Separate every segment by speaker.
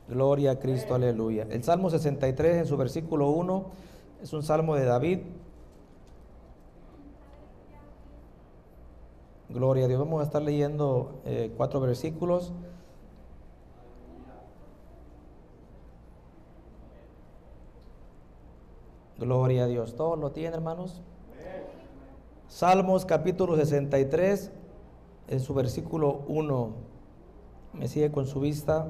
Speaker 1: Gloria a Cristo, aleluya. El Salmo 63 en su versículo 1 es un salmo de David. Gloria a Dios. Vamos a estar leyendo 4 versículos. Gloria a Dios. ¿Todos lo tienen, hermanos? Salmos capítulo 63 en su versículo 1. Me sigue con su vista.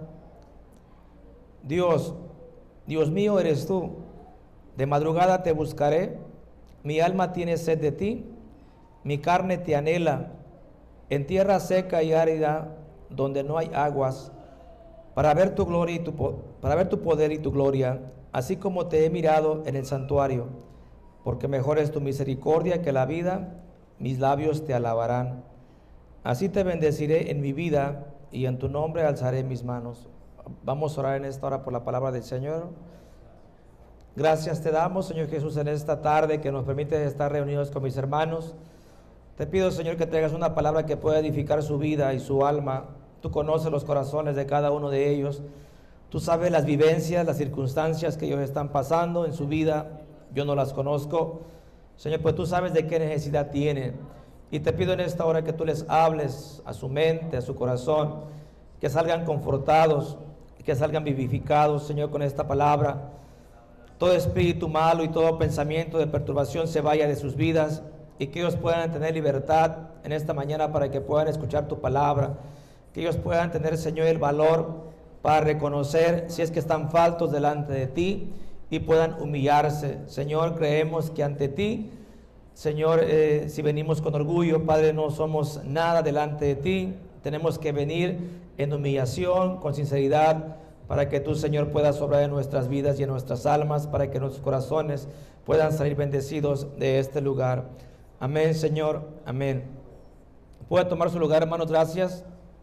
Speaker 1: Dios mío eres tú, de madrugada te buscaré, mi alma tiene sed de ti, mi carne te anhela, en tierra seca y árida, donde no hay aguas, para ver tu gloria para ver tu poder y tu gloria, así como te he mirado en el santuario, porque mejor es tu misericordia que la vida, mis labios te alabarán. Así te bendeciré en mi vida, y en tu nombre alzaré mis manos. Vamos a orar en esta hora por la palabra del Señor. Gracias te damos, Señor Jesús, en esta tarde que nos permite estar reunidos con mis hermanos. Te pido, Señor, que traigas una palabra que pueda edificar su vida y su alma. Tú conoces los corazones de cada uno de ellos. Tú sabes las vivencias, las circunstancias que ellos están pasando en su vida. Yo no las conozco. Señor, pues tú sabes de qué necesidad tienen. Y te pido en esta hora que tú les hables a su mente, a su corazón, que salgan confortados, que salgan vivificados, Señor, con esta palabra. Todo espíritu malo y todo pensamiento de perturbación se vaya de sus vidas y que ellos puedan tener libertad en esta mañana para que puedan escuchar tu palabra, que ellos puedan tener, Señor, el valor para reconocer si es que están faltos delante de ti y puedan humillarse. Señor, creemos que ante ti, Señor, si venimos con orgullo, Padre, no somos nada delante de ti. Tenemos que venir en humillación, con sinceridad, para que tú, Señor, puedas obrar en nuestras vidas y en nuestras almas, para que nuestros corazones puedan salir bendecidos de este lugar. Amén, Señor, amén. ¿Puede tomar su lugar, hermanos? Gracias.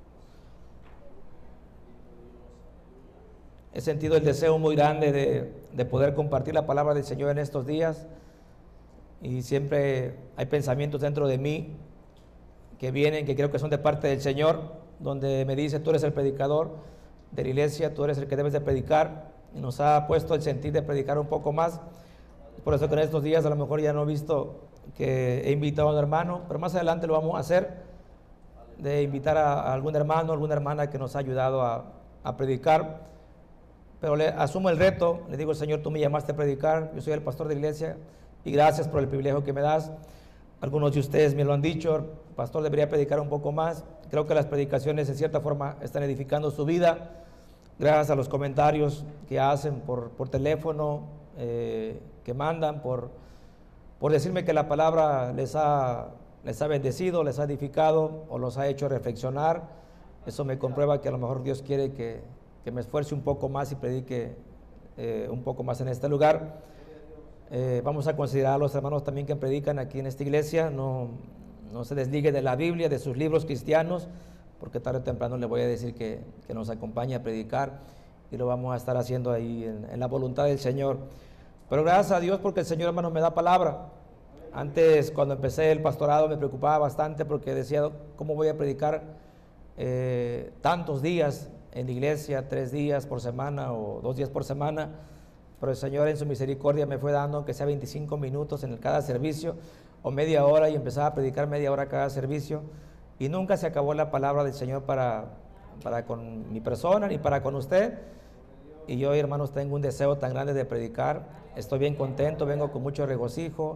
Speaker 1: He sentido el deseo muy grande de poder compartir la palabra del Señor en estos días, y siempre hay pensamientos dentro de mí que vienen, que creo que son de parte del Señor, donde me dice: tú eres el predicador de la iglesia, tú eres el que debes de predicar, y nos ha puesto el sentir de predicar un poco más. Por eso que en estos días a lo mejor ya no he visto que he invitado a un hermano, pero más adelante lo vamos a hacer, de invitar a algún hermano, alguna hermana que nos ha ayudado a predicar. Pero le asumo el reto, le digo: Señor, tú me llamaste a predicar, yo soy el pastor de la iglesia, y gracias por el privilegio que me das. Algunos de ustedes me lo han dicho: el pastor debería predicar un poco más. Creo que las predicaciones en cierta forma están edificando su vida, gracias a los comentarios que hacen por teléfono, que mandan, por decirme que la palabra les ha bendecido, les ha edificado o los ha hecho reflexionar. Eso me comprueba que a lo mejor Dios quiere que me esfuerce un poco más y predique un poco más en este lugar. Vamos a considerar a los hermanos también que predican aquí en esta iglesia. No se desligue de la Biblia, de sus libros cristianos, porque tarde o temprano le voy a decir que nos acompañe a predicar, y lo vamos a estar haciendo ahí en la voluntad del Señor. Pero gracias a Dios porque el Señor, hermano, me da palabra. Antes, cuando empecé el pastorado, me preocupaba bastante porque decía: ¿cómo voy a predicar tantos días en la iglesia, 3 días por semana o 2 días por semana? Pero el Señor en su misericordia me fue dando que sea 25 minutos en cada servicio o media hora, y empezaba a predicar media hora cada servicio, y nunca se acabó la palabra del Señor para con mi persona ni para con usted. Y yo, hermanos, tengo un deseo tan grande de predicar. Estoy bien contento, vengo con mucho regocijo.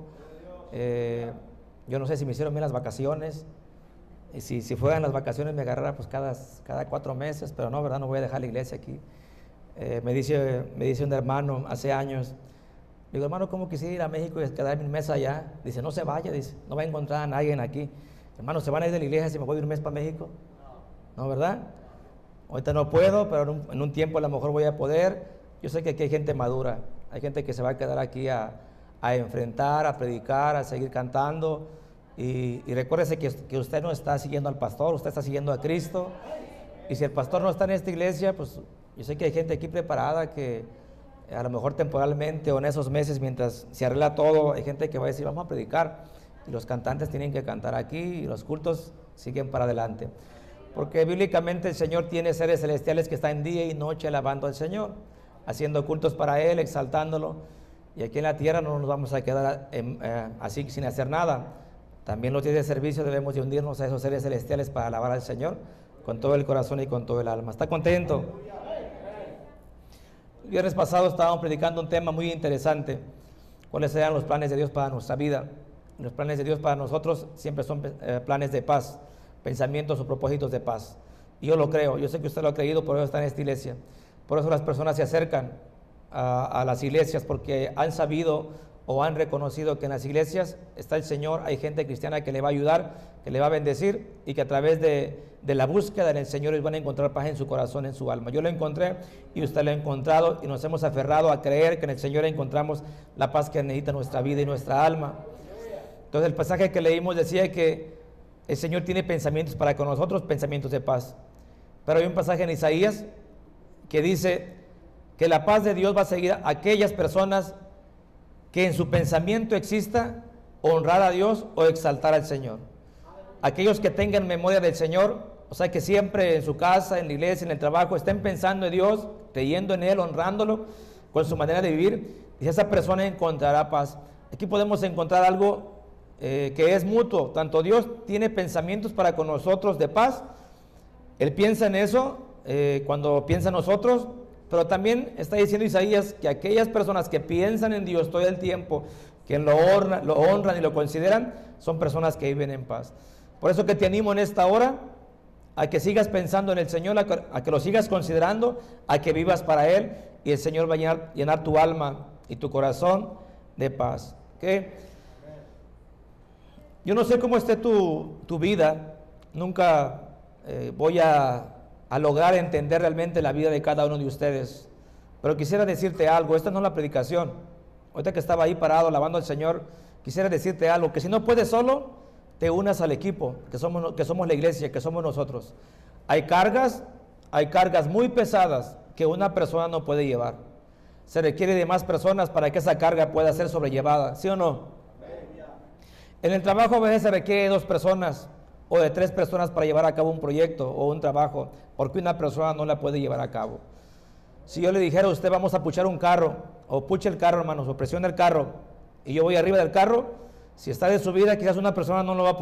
Speaker 1: Yo no sé si me hicieron bien las vacaciones, y si fueran las vacaciones me agarrara pues cada 4 meses, pero no, ¿verdad? No voy a dejar la iglesia aquí. Me dice un hermano hace años, digo: hermano, ¿cómo quisiera ir a México y quedarme un mes allá? Dice: no se vaya, dice, no va a encontrar a nadie aquí. Hermano, ¿se van a ir de la iglesia si me voy un mes para México? No, ¿verdad? Ahorita no puedo, pero en un tiempo a lo mejor voy a poder. Yo sé que aquí hay gente madura, hay gente que se va a quedar aquí a enfrentar, a predicar, a seguir cantando. Y recuérdese que usted no está siguiendo al pastor, usted está siguiendo a Cristo. Y si el pastor no está en esta iglesia, pues yo sé que hay gente aquí preparada que a lo mejor temporalmente o en esos meses, mientras se arregla todo, hay gente que va a decir: vamos a predicar, y los cantantes tienen que cantar aquí y los cultos siguen para adelante. Porque bíblicamente el Señor tiene seres celestiales que están día y noche alabando al Señor, haciendo cultos para Él, exaltándolo. Y aquí en la tierra no nos vamos a quedar así sin hacer nada. También los días de servicio debemos de unirnos a esos seres celestiales para alabar al Señor con todo el corazón y con todo el alma. ¿Está contento? El viernes pasado estábamos predicando un tema muy interesante. ¿Cuáles eran los planes de Dios para nuestra vida? Los planes de Dios para nosotros siempre son planes de paz, pensamientos o propósitos de paz. Y yo lo creo, yo sé que usted lo ha creído, por eso está en esta iglesia. Por eso las personas se acercan a las iglesias, porque han sabido o han reconocido que en las iglesias está el Señor, hay gente cristiana que le va a ayudar, que le va a bendecir, y que a través de la búsqueda en el Señor ellos van a encontrar paz en su corazón, en su alma. Yo lo encontré y usted lo ha encontrado, y nos hemos aferrado a creer que en el Señor encontramos la paz que necesita nuestra vida y nuestra alma. Entonces el pasaje que leímos decía que el Señor tiene pensamientos para con nosotros, pensamientos de paz. Pero hay un pasaje en Isaías que dice que la paz de Dios va a seguir a aquellas personas que en su pensamiento exista honrar a Dios o exaltar al Señor. Aquellos que tengan memoria del Señor, o sea, que siempre en su casa, en la iglesia, en el trabajo, estén pensando en Dios, creyendo en Él, honrándolo con su manera de vivir, y esa persona encontrará paz. Aquí podemos encontrar algo que es mutuo. Tanto Dios tiene pensamientos para con nosotros de paz, Él piensa en eso cuando piensa en nosotros, pero también está diciendo Isaías que aquellas personas que piensan en Dios todo el tiempo, que lo honran y lo consideran, son personas que viven en paz. Por eso que te animo en esta hora a que sigas pensando en el Señor, a que lo sigas considerando, a que vivas para Él, y el Señor va a llenar tu alma y tu corazón de paz. ¿Okay? Yo no sé cómo esté tu vida, nunca voy a lograr entender realmente la vida de cada uno de ustedes, pero quisiera decirte algo. Esta no es la predicación. Ahorita que estaba ahí parado alabando al Señor, quisiera decirte algo, que si no puedes solo, te unas al equipo, que somos la iglesia, que somos nosotros. Hay cargas muy pesadas que una persona no puede llevar. Se requiere de más personas para que esa carga pueda ser sobrellevada, ¿sí o no? En el trabajo a veces se requiere de 2 personas o de 3 personas para llevar a cabo un proyecto o un trabajo, porque una persona no la puede llevar a cabo. Si yo le dijera a usted, vamos a puchar un carro, o puche el carro, hermanos, o presione el carro, y yo voy arriba del carro, si está de subida, quizás una persona no va a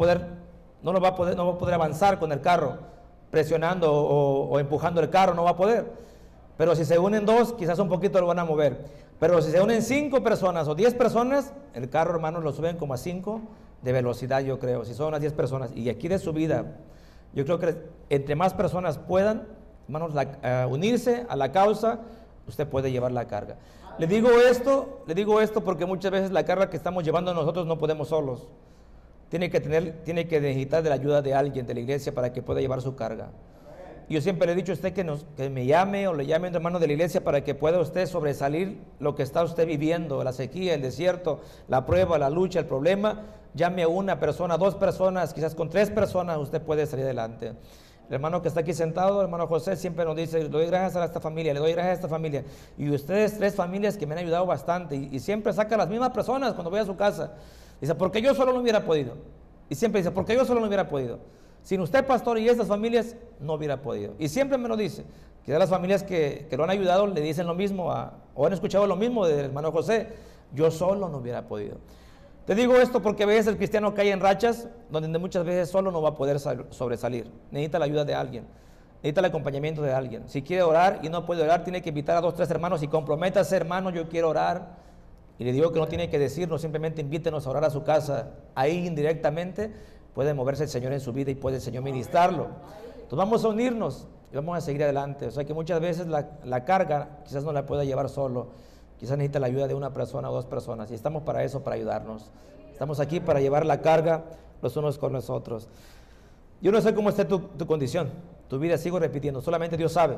Speaker 1: poder avanzar con el carro, presionando o empujando el carro, no va a poder. Pero si se unen 2, quizás un poquito lo van a mover. Pero si se unen 5 personas o 10 personas, el carro, hermanos, lo suben como a 5 de velocidad, yo creo, si son unas 10 personas. Y aquí de subida, yo creo que entre más personas puedan, hermanos, unirse a la causa, usted puede llevar la carga. Le digo esto porque muchas veces la carga que estamos llevando nosotros no podemos solos. Tiene que necesitar de la ayuda de alguien de la iglesia para que pueda llevar su carga. Yo siempre le he dicho a usted que me llame o le llame a un hermano de la iglesia para que pueda usted sobresalir lo que está usted viviendo, la sequía, el desierto, la prueba, la lucha, el problema. Llame a una persona, 2 personas, quizás con 3 personas usted puede salir adelante. El hermano que está aquí sentado, el hermano José, siempre nos dice, le doy gracias a esta familia, le doy gracias a esta familia. Y ustedes 3 familias que me han ayudado bastante, y siempre saca a las mismas personas cuando voy a su casa. Dice, porque yo solo no hubiera podido. Y siempre dice, porque yo solo no hubiera podido. Sin usted, pastor, y estas familias, no hubiera podido. Y siempre me lo dice. Quizás las familias que lo han ayudado le dicen lo mismo, o han escuchado lo mismo del hermano José. Yo solo no hubiera podido. Te digo esto porque a veces el cristiano cae en rachas donde muchas veces solo no va a poder sobresalir. Necesita la ayuda de alguien. Necesita el acompañamiento de alguien. Si quiere orar y no puede orar, tiene que invitar a 2 o 3 hermanos y comprométase, hermano, yo quiero orar. Y le digo que no tiene que decirnos, simplemente invítenos a orar a su casa. Ahí indirectamente puede moverse el Señor en su vida y puede el Señor ministrarlo. Entonces vamos a unirnos y vamos a seguir adelante. O sea que muchas veces la carga quizás no la pueda llevar solo. Quizás necesita la ayuda de una persona o 2 personas. Y estamos para eso, para ayudarnos. Estamos aquí para llevar la carga los unos con los otros. Yo no sé cómo esté tu condición, tu vida, sigo repitiendo, solamente Dios sabe.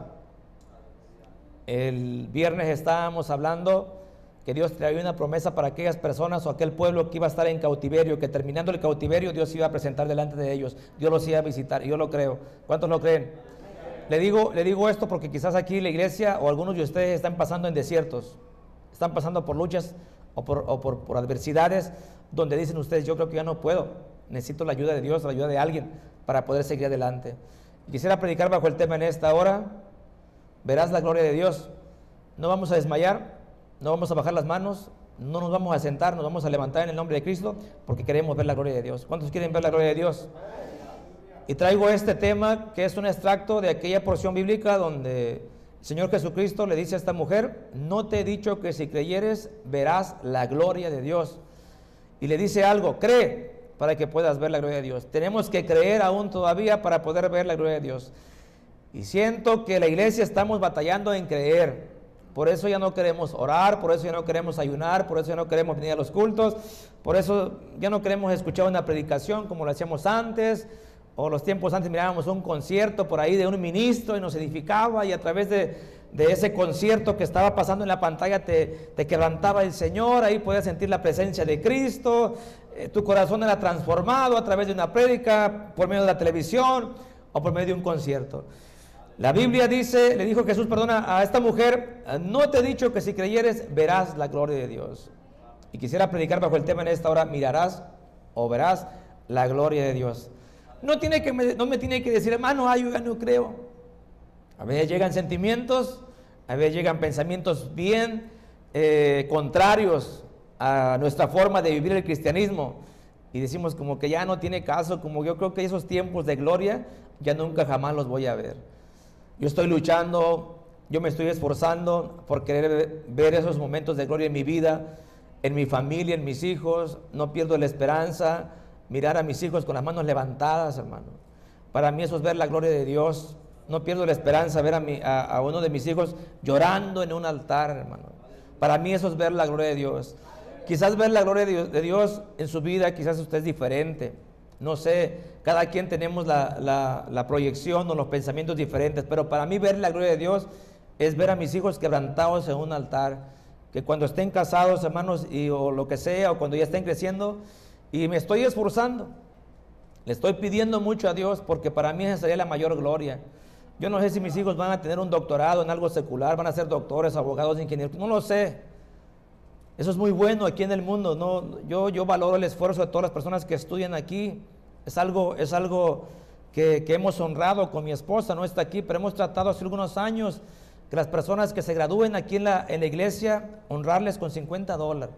Speaker 1: El viernes estábamos hablando que Dios traía una promesa para aquellas personas o aquel pueblo que iba a estar en cautiverio, que terminando el cautiverio Dios iba a presentar delante de ellos, Dios los iba a visitar, y yo lo creo. ¿Cuántos lo creen? Le digo esto porque quizás aquí la iglesia o algunos de ustedes están pasando en desiertos, están pasando por luchas o por adversidades donde dicen ustedes, yo creo que ya no puedo, necesito la ayuda de Dios, la ayuda de alguien para poder seguir adelante. Quisiera predicar bajo el tema en esta hora: verás la gloria de Dios. No vamos a desmayar, no vamos a bajar las manos, no nos vamos a sentar, nos vamos a levantar en el nombre de Cristo, porque queremos ver la gloria de Dios. ¿Cuántos quieren ver la gloria de Dios? Y traigo este tema, que es un extracto de aquella porción bíblica donde el Señor Jesucristo le dice a esta mujer: no te he dicho que si creyeres verás la gloria de Dios. Y le dice algo: cree para que puedas ver la gloria de Dios. Tenemos que creer aún todavía para poder ver la gloria de Dios. Y siento que la iglesia estamos batallando en creer. Por eso ya no queremos orar, por eso ya no queremos ayunar, por eso ya no queremos venir a los cultos, por eso ya no queremos escuchar una predicación como lo hacíamos antes, o los tiempos antes mirábamos un concierto por ahí de un ministro y nos edificaba, y a través de ese concierto que estaba pasando en la pantalla te quebrantaba el Señor, ahí podías sentir la presencia de Cristo, tu corazón era transformado a través de una prédica, por medio de la televisión o por medio de un concierto. La Biblia dice, le dijo Jesús, a esta mujer: no te he dicho que si creyeres verás la gloria de Dios. Y quisiera predicar bajo el tema en esta hora: mirarás o verás la gloria de Dios. No me tiene que decir, hermano, yo ya no creo. A veces llegan sentimientos, a veces llegan pensamientos bien contrarios a nuestra forma de vivir el cristianismo, y decimos como que ya no tiene caso, como yo creo que esos tiempos de gloria ya nunca jamás los voy a ver. Yo estoy luchando, yo me estoy esforzando por querer ver esos momentos de gloria en mi vida, en mi familia, en mis hijos. No pierdo la esperanza, mirar a mis hijos con las manos levantadas, hermano. Para mí eso es ver la gloria de Dios. No pierdo la esperanza ver a uno de mis hijos llorando en un altar, hermano. Para mí eso es ver la gloria de Dios. Quizás ver la gloria de Dios en su vida, quizás usted es diferente. No sé, cada quien tenemos la proyección o los pensamientos diferentes, pero para mí ver la gloria de Dios es ver a mis hijos quebrantados en un altar, que cuando estén casados, hermanos, o lo que sea, o cuando ya estén creciendo, y me estoy esforzando, le estoy pidiendo mucho a Dios, porque para mí esa sería la mayor gloria. Yo no sé si mis hijos van a tener un doctorado en algo secular, van a ser doctores, abogados, ingenieros, no lo sé. Eso es muy bueno aquí en el mundo, ¿no? Yo valoro el esfuerzo de todas las personas que estudian aquí. Es algo que hemos honrado con mi esposa, no está aquí, pero hemos tratado hace algunos años que las personas que se gradúen aquí en la iglesia, honrarles con $50.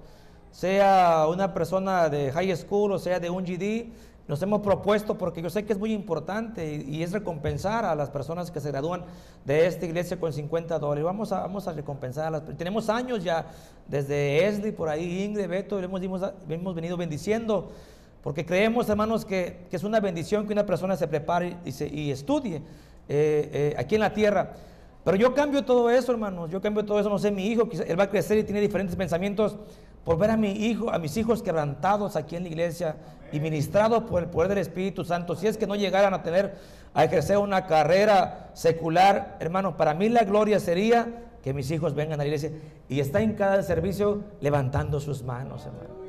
Speaker 1: Sea una persona de high school o sea de un GD, nos hemos propuesto, porque yo sé que es muy importante y es recompensar a las personas que se gradúan de esta iglesia con $50. Vamos a recompensar a las. Tenemos años ya, desde Esli, por ahí, Ingrid, Beto, hemos venido bendiciendo, porque creemos, hermanos, que es una bendición que una persona se prepare y estudie aquí en la tierra. Pero yo cambio todo eso, hermanos, no sé, mi hijo, él va a crecer y tiene diferentes pensamientos, por ver a mis hijos quebrantados aquí en la iglesia y ministrados por el poder del Espíritu Santo. Si es que no llegaran a ejercer una carrera secular, hermano, para mí la gloria sería que mis hijos vengan a la iglesia y estén en cada servicio levantando sus manos, hermano.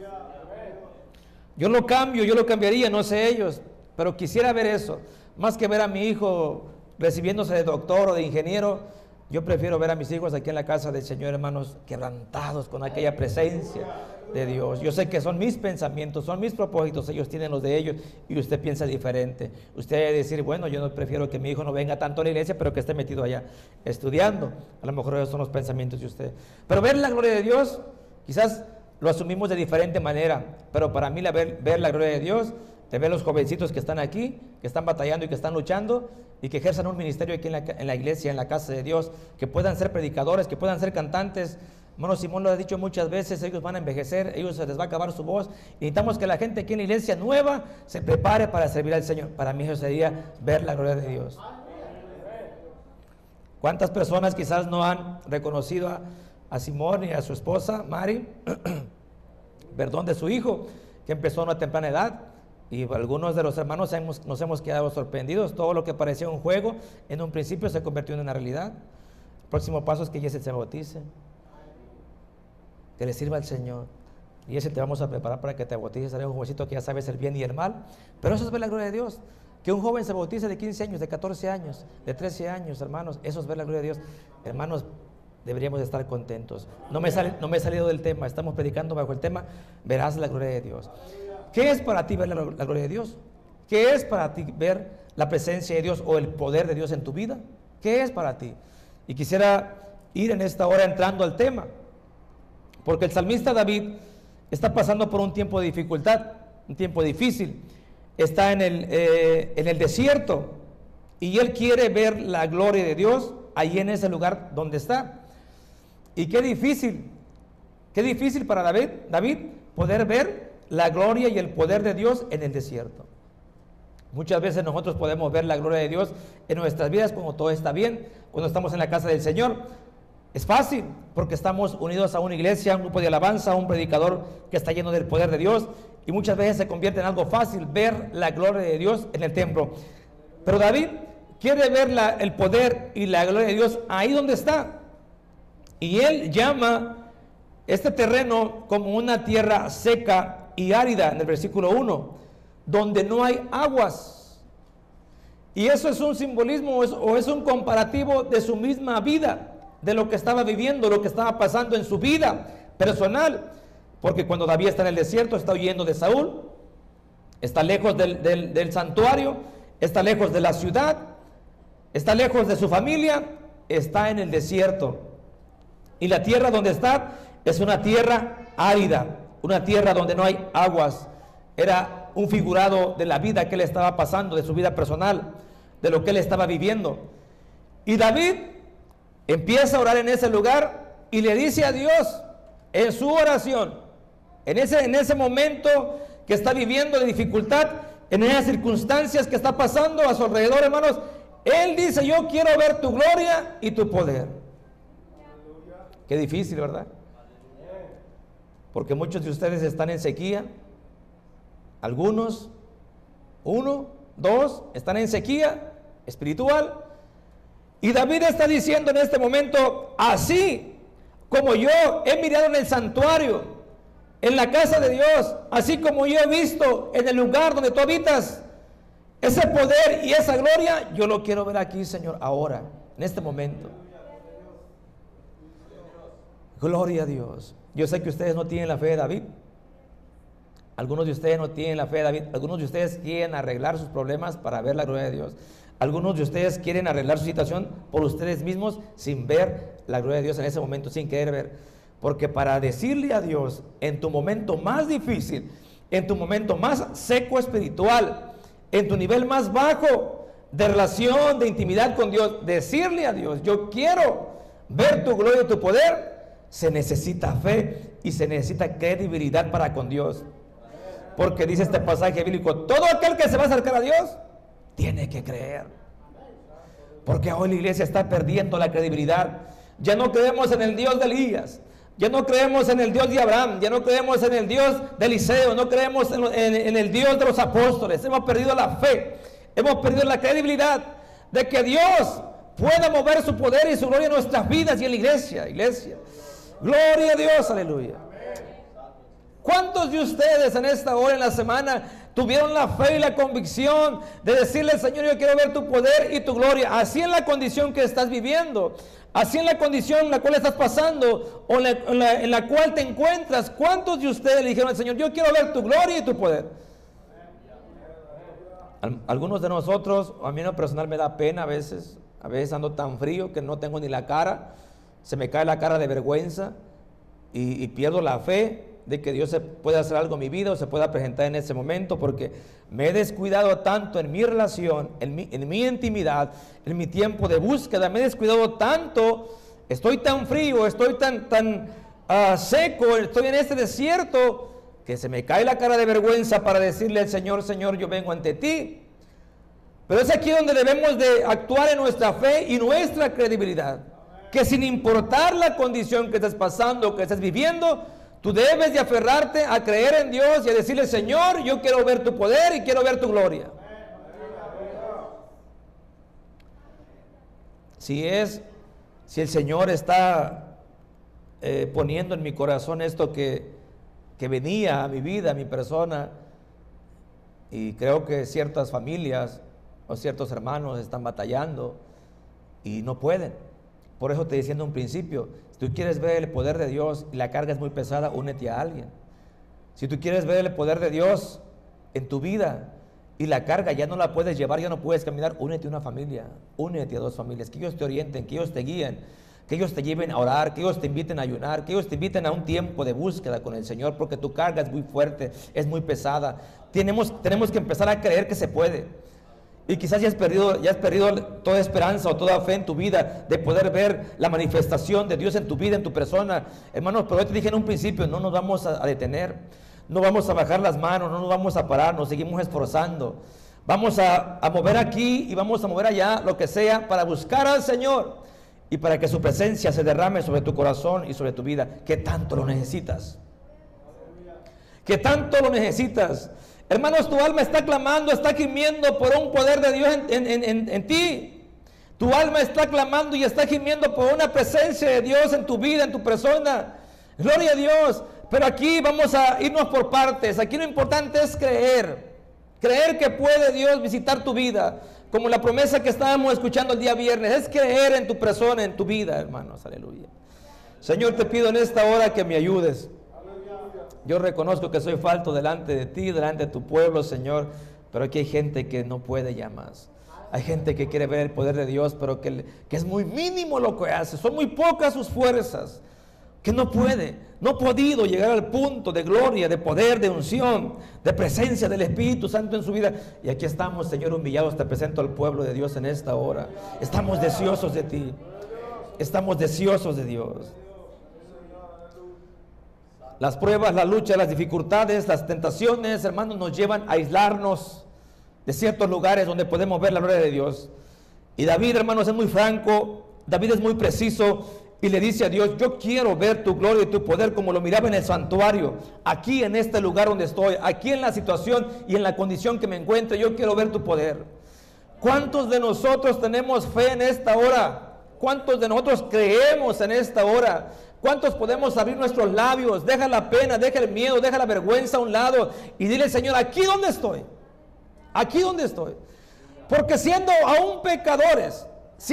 Speaker 1: Yo lo cambiaría, no sé ellos, pero quisiera ver eso, más que ver a mi hijo recibiéndose de doctor o de ingeniero. Yo prefiero ver a mis hijos aquí en la casa del Señor, hermanos, quebrantados con aquella presencia de Dios. Yo sé que son mis pensamientos, son mis propósitos, ellos tienen los de ellos y usted piensa diferente. Usted debe decir, bueno, yo no prefiero que mi hijo no venga tanto a la iglesia, pero que esté metido allá estudiando. A lo mejor esos son los pensamientos de usted. Pero ver la gloria de Dios, quizás lo asumimos de diferente manera, pero para mí ver la gloria de Dios, de ver los jovencitos que están aquí, que están batallando y que están luchando y que ejerzan un ministerio aquí en la iglesia, en la casa de Dios, que puedan ser predicadores, que puedan ser cantantes. Hermano Simón lo ha dicho muchas veces, ellos van a envejecer, ellos se les va a acabar su voz, y necesitamos que la gente aquí en la iglesia nueva se prepare para servir al Señor. Para mí eso sería ver la gloria de Dios. ¿Cuántas personas quizás no han reconocido a Simón y a su esposa, Mari, perdón, de su hijo, que empezó a una temprana edad? Y algunos de los hermanos nos hemos quedado sorprendidos. Todo lo que parecía un juego, en un principio se convirtió en una realidad. El próximo paso es que Jesse se bautice, que le sirva al Señor. Y ese te vamos a preparar para que te bautices. Será un jovencito que ya sabes el bien y el mal. Pero eso es ver la gloria de Dios. Que un joven se bautice de 15 años, de 14 años, de 13 años, hermanos. Eso es ver la gloria de Dios. Hermanos, deberíamos estar contentos. No me he salido del tema. Estamos predicando bajo el tema: verás la gloria de Dios. ¿Qué es para ti ver la gloria de Dios? ¿Qué es para ti ver la presencia de Dios o el poder de Dios en tu vida? ¿Qué es para ti? Y quisiera ir en esta hora entrando al tema, porque el salmista David está pasando por un tiempo de dificultad, un tiempo difícil. Está en el desierto y él quiere ver la gloria de Dios ahí en ese lugar donde está. Y qué difícil para David poder ver la gloria y el poder de Dios en el desierto. Muchas veces nosotros podemos ver la gloria de Dios en nuestras vidas cuando todo está bien, cuando estamos en la casa del Señor. Es fácil porque estamos unidos a una iglesia, a un grupo de alabanza, a un predicador que está lleno del poder de Dios, y muchas veces se convierte en algo fácil ver la gloria de Dios en el templo. Pero David quiere ver el poder y la gloria de Dios ahí donde está, y él llama este terreno como una tierra seca y árida en el versículo 1, donde no hay aguas. Y eso es un simbolismo o es un comparativo de su misma vida, de lo que estaba viviendo, lo que estaba pasando en su vida personal. Porque cuando David está en el desierto, está huyendo de Saúl, está lejos del santuario, está lejos de la ciudad, está lejos de su familia, está en el desierto. Y la tierra donde está es una tierra árida, una tierra donde no hay aguas. Era un figurado de la vida que él estaba pasando, de su vida personal, de lo que él estaba viviendo. Y David empieza a orar en ese lugar y le dice a Dios en su oración, en ese momento que está viviendo de dificultad, en esas circunstancias que está pasando a su alrededor, hermanos, él dice: yo quiero ver tu gloria y tu poder. Qué difícil, ¿verdad? Porque muchos de ustedes están en sequía. Algunos, 1, 2, están en sequía espiritual. Y David está diciendo en este momento: así como yo he mirado en el santuario, en la casa de Dios, así como yo he visto en el lugar donde tú habitas, ese poder y esa gloria, yo lo quiero ver aquí, Señor, ahora, en este momento. Gloria a Dios. Yo sé que ustedes no tienen la fe de David. Algunos de ustedes no tienen la fe de David. Algunos de ustedes quieren arreglar sus problemas para ver la gloria de Dios. Algunos de ustedes quieren arreglar su situación por ustedes mismos sin ver la gloria de Dios en ese momento, sin querer ver. Porque para decirle a Dios en tu momento más difícil, en tu momento más seco espiritual, en tu nivel más bajo de relación, de intimidad con Dios, decirle a Dios: yo quiero ver tu gloria y tu poder, se necesita fe y se necesita credibilidad para con Dios. Porque dice este pasaje bíblico: todo aquel que se va a acercar a Dios tiene que creer. Porque hoy la iglesia está perdiendo la credibilidad. Ya no creemos en el Dios de Elías, ya no creemos en el Dios de Abraham, ya no creemos en el Dios de Eliseo, no creemos en el Dios de los apóstoles. Hemos perdido la fe, hemos perdido la credibilidad de que Dios pueda mover su poder y su gloria en nuestras vidas y en la iglesia. Gloria a Dios, aleluya. ¿Cuántos de ustedes en esta hora, en la semana, tuvieron la fe y la convicción de decirle: Señor, yo quiero ver tu poder y tu gloria, así en la condición que estás viviendo, así en la condición en la cual estás pasando o en la cual te encuentras? ¿Cuántos de ustedes le dijeron al Señor: yo quiero ver tu gloria y tu poder? Algunos de nosotros, a mí en lo personal me da pena a veces ando tan frío que no tengo ni la cara, se me cae la cara de vergüenza y pierdo la fe de que Dios se pueda hacer algo en mi vida o se pueda presentar en ese momento, porque me he descuidado tanto en mi relación, en mi intimidad, en mi tiempo de búsqueda. Me he descuidado tanto, estoy tan frío, estoy tan seco, estoy en este desierto, que se me cae la cara de vergüenza para decirle al Señor: Señor, yo vengo ante ti. Pero es aquí donde debemos de actuar en nuestra fe y nuestra credibilidad, que sin importar la condición que estés pasando, que estés viviendo, tú debes de aferrarte a creer en Dios y a decirle: Señor, yo quiero ver tu poder y quiero ver tu gloria. Si el Señor está poniendo en mi corazón esto que venía a mi vida, a mi persona, y creo que ciertas familias o ciertos hermanos están batallando y no pueden. Por eso te decía en un principio: si tú quieres ver el poder de Dios y la carga es muy pesada, únete a alguien. Si tú quieres ver el poder de Dios en tu vida y la carga ya no la puedes llevar, ya no puedes caminar, únete a una familia, únete a 2 familias, que ellos te orienten, que ellos te guíen, que ellos te lleven a orar, que ellos te inviten a ayunar, que ellos te inviten a un tiempo de búsqueda con el Señor, porque tu carga es muy fuerte, es muy pesada. Tenemos que empezar a creer que se puede. Y quizás ya has perdido toda esperanza o toda fe en tu vida de poder ver la manifestación de Dios en tu vida, en tu persona. Hermanos, pero yo te dije en un principio, no nos vamos a detener, no vamos a bajar las manos, no nos vamos a parar, nos seguimos esforzando. Vamos a mover aquí y vamos a mover allá, lo que sea, para buscar al Señor y para que su presencia se derrame sobre tu corazón y sobre tu vida, que tanto lo necesitas. Que tanto lo necesitas. Hermanos, tu alma está clamando, está gimiendo por un poder de Dios en ti. Tu alma está clamando y está gimiendo por una presencia de Dios en tu vida, en tu persona. Gloria a Dios. Pero aquí vamos a irnos por partes. Aquí lo importante es creer. Creer que puede Dios visitar tu vida. Como la promesa que estábamos escuchando el día viernes. Es creer en tu persona, en tu vida, hermanos. Aleluya. Señor, te pido en esta hora que me ayudes. Yo reconozco que soy falto delante de ti, delante de tu pueblo, Señor, pero aquí hay gente que no puede ya más. Hay gente que quiere ver el poder de Dios, pero que es muy mínimo lo que hace. Son muy pocas sus fuerzas, que no puede, no ha podido llegar al punto de gloria, de poder, de unción, de presencia del Espíritu Santo en su vida. Y aquí estamos, Señor, humillados. Te presento al pueblo de Dios en esta hora. Estamos deseosos de ti. Estamos deseosos de Dios. Las pruebas, la lucha, las dificultades, las tentaciones, hermanos, nos llevan a aislarnos de ciertos lugares donde podemos ver la gloria de Dios. Y David, hermanos, es muy franco, David es muy preciso y le dice a Dios: yo quiero ver tu gloria y tu poder como lo miraba en el santuario, aquí en este lugar donde estoy, aquí en la situación y en la condición que me encuentro. Yo quiero ver tu poder. ¿Cuántos de nosotros tenemos fe en esta hora? ¿Cuántos de nosotros creemos en esta hora? ¿Cuántos podemos abrir nuestros labios? Deja la pena, deja el miedo, deja la vergüenza a un lado y dile: Señor, aquí donde estoy, aquí donde estoy. Porque siendo aún pecadores,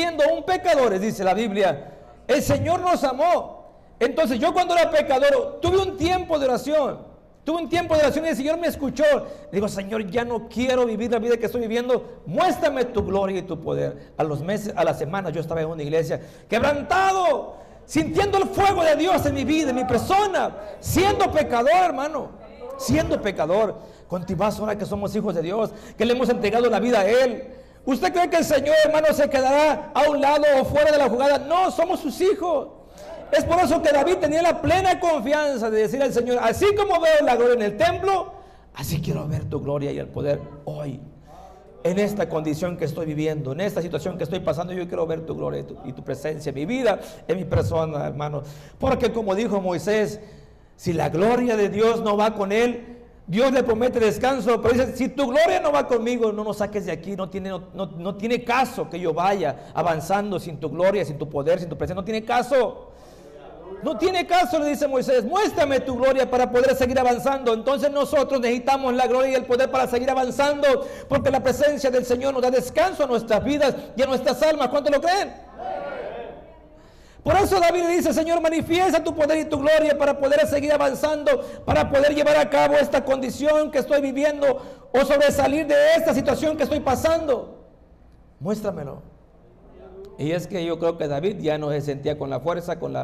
Speaker 1: dice la Biblia, el Señor nos amó. Entonces yo, cuando era pecador, tuve un tiempo de oración y el Señor me escuchó. Digo: Señor, ya no quiero vivir la vida que estoy viviendo, muéstrame tu gloria y tu poder. A los meses, a las semanas, yo estaba en una iglesia quebrantado, sintiendo el fuego de Dios en mi vida, en mi persona, siendo pecador, hermano, siendo pecador. Continuamos ahora que somos hijos de Dios, que le hemos entregado la vida a Él. ¿Usted cree que el Señor, hermano, se quedará a un lado o fuera de la jugada? No, somos sus hijos. Es por eso que David tenía la plena confianza de decir al Señor: así como veo la gloria en el templo, así quiero ver tu gloria y el poder hoy. En esta condición que estoy viviendo, en esta situación que estoy pasando, yo quiero ver tu gloria y tu presencia en mi vida, en mi persona, hermano. Porque como dijo Moisés, si la gloria de Dios no va con él, Dios le promete descanso, pero dice: si tu gloria no va conmigo, no nos saques de aquí. No tiene caso que yo vaya avanzando sin tu gloria, sin tu poder, sin tu presencia. No tiene caso. No tiene caso, le dice Moisés: muéstrame tu gloria para poder seguir avanzando. Entonces nosotros necesitamos la gloria y el poder para seguir avanzando, porque la presencia del Señor nos da descanso a nuestras vidas y a nuestras almas. ¿Cuántos lo creen? Por eso David le dice: Señor, manifiesta tu poder y tu gloria para poder seguir avanzando, para poder llevar a cabo esta condición que estoy viviendo o sobresalir de esta situación que estoy pasando. Muéstramelo. Y es que yo creo que David ya no se sentía con la fuerza, con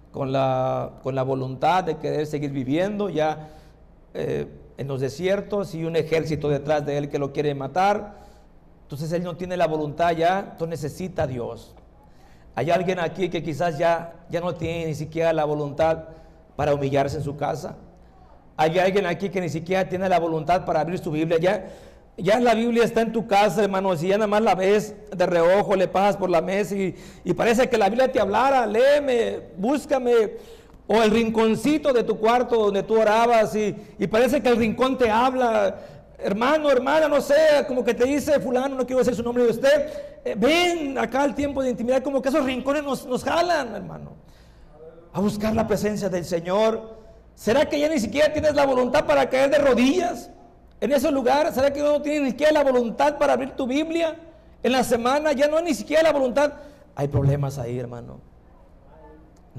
Speaker 1: la voluntad de querer seguir viviendo ya en los desiertos y un ejército detrás de él que lo quiere matar. Entonces él no tiene la voluntad ya, entonces necesita a Dios. Hay alguien aquí que quizás ya no tiene ni siquiera la voluntad para humillarse en su casa. Hay alguien aquí que ni siquiera tiene la voluntad para abrir su Biblia. Ya la Biblia está en tu casa, hermanos, y ya nada más la ves de reojo, le pasas por la mesa y parece que la Biblia te hablara: léeme, búscame. O el rinconcito de tu cuarto donde tú orabas y parece que el rincón te habla. Hermano, hermana, no sé, como que te dice fulano, no quiero decir su nombre de usted, ven acá al tiempo de intimidad. Como que esos rincones nos jalan, hermano, a buscar la presencia del Señor. ¿Será que ya ni siquiera tienes la voluntad para caer de rodillas en esos lugares? ¿Será que no tienes ni siquiera la voluntad para abrir tu Biblia en la semana? Ya no hay ni siquiera la voluntad. Hay problemas ahí, hermano.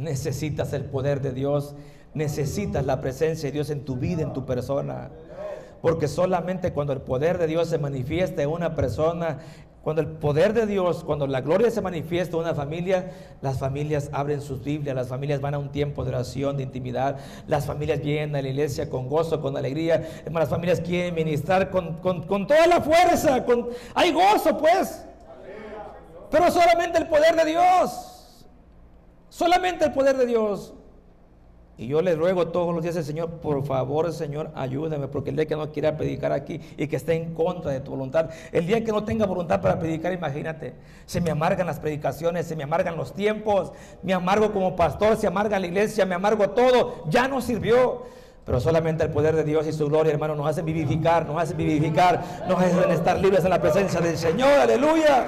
Speaker 1: Necesitas el poder de Dios, necesitas la presencia de Dios en tu vida, en tu persona. Porque solamente cuando el poder de Dios se manifiesta en una persona, cuando el poder de Dios, cuando la gloria se manifiesta en una familia, las familias abren sus Biblias, las familias van a un tiempo de oración, de intimidad, las familias vienen a la iglesia con gozo, con alegría, las familias quieren ministrar con toda la fuerza, hay gozo pues, pero solamente el poder de Dios, solamente el poder de Dios. Y yo le ruego todos los días al Señor, por favor, Señor, ayúdame, porque el día que no quiera predicar aquí y que esté en contra de tu voluntad, el día que no tenga voluntad para predicar, imagínate, se me amargan las predicaciones, se me amargan los tiempos, me amargo como pastor, se amarga la iglesia, me amargo todo, ya no sirvió. Pero solamente el poder de Dios y su gloria, hermano, nos hacen vivificar, nos hacen estar libres en la presencia del Señor, aleluya.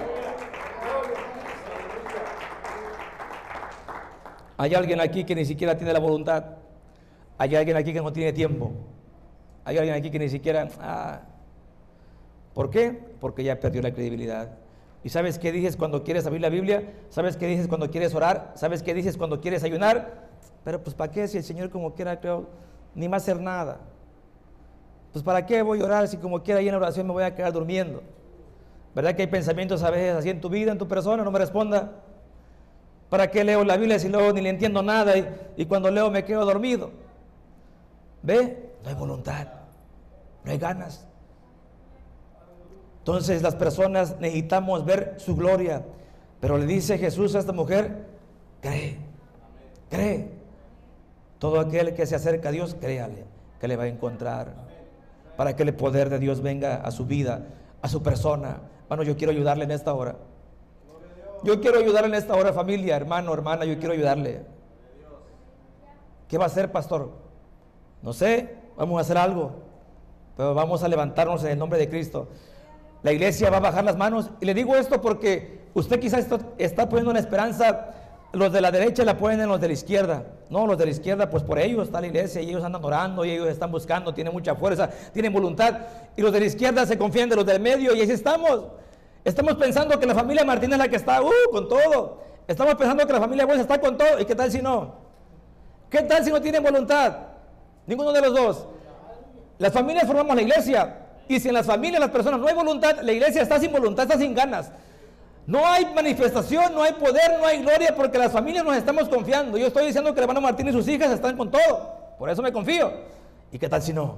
Speaker 1: Hay alguien aquí que ni siquiera tiene la voluntad. Hay alguien aquí que no tiene tiempo. Hay alguien aquí que ni siquiera... ¿Por qué? Porque ya perdió la credibilidad. ¿Y sabes qué dices cuando quieres abrir la Biblia? ¿Sabes qué dices cuando quieres orar? ¿Sabes qué dices cuando quieres ayunar? Pero pues ¿para qué? Si el Señor como quiera, creo, ni va a hacer nada. Pues ¿para qué voy a orar si como quiera ahí en la oración me voy a quedar durmiendo? ¿Verdad que hay pensamientos a veces así en tu vida, en tu persona? No me responda. ¿Para qué leo la Biblia si luego ni le entiendo nada y cuando leo me quedo dormido? ¿Ve? No hay voluntad, no hay ganas. Entonces las personas necesitamos ver su gloria. Pero le dice Jesús a esta mujer, cree, cree. Todo aquel que se acerca a Dios, créale, que le va a encontrar. Para que el poder de Dios venga a su vida, a su persona. Bueno, yo quiero ayudarle en esta hora. Yo quiero ayudarle en esta hora, familia, hermano, hermana, yo quiero ayudarle. ¿Qué va a hacer, pastor? No sé, vamos a hacer algo, pero vamos a levantarnos en el nombre de Cristo. La iglesia va a bajar las manos, y le digo esto porque usted quizás está poniendo una esperanza, los de la derecha la ponen en los de la izquierda. No, los de la izquierda, pues por ellos está la iglesia, y ellos andan orando, y ellos están buscando, tienen mucha fuerza, tienen voluntad, y los de la izquierda se confían de los del medio, y así estamos. Estamos pensando que la familia Martínez es la que está con todo. Estamos pensando que la familia Bolsa está con todo. ¿Y qué tal si no? ¿Qué tal si no tienen voluntad? Ninguno de los dos. Las familias formamos la iglesia. Y si en las familias, las personas no hay voluntad, la iglesia está sin voluntad, está sin ganas. No hay manifestación, no hay poder, no hay gloria, porque las familias nos estamos confiando. Yo estoy diciendo que el hermano Martínez y sus hijas están con todo. Por eso me confío. ¿Y qué tal si no?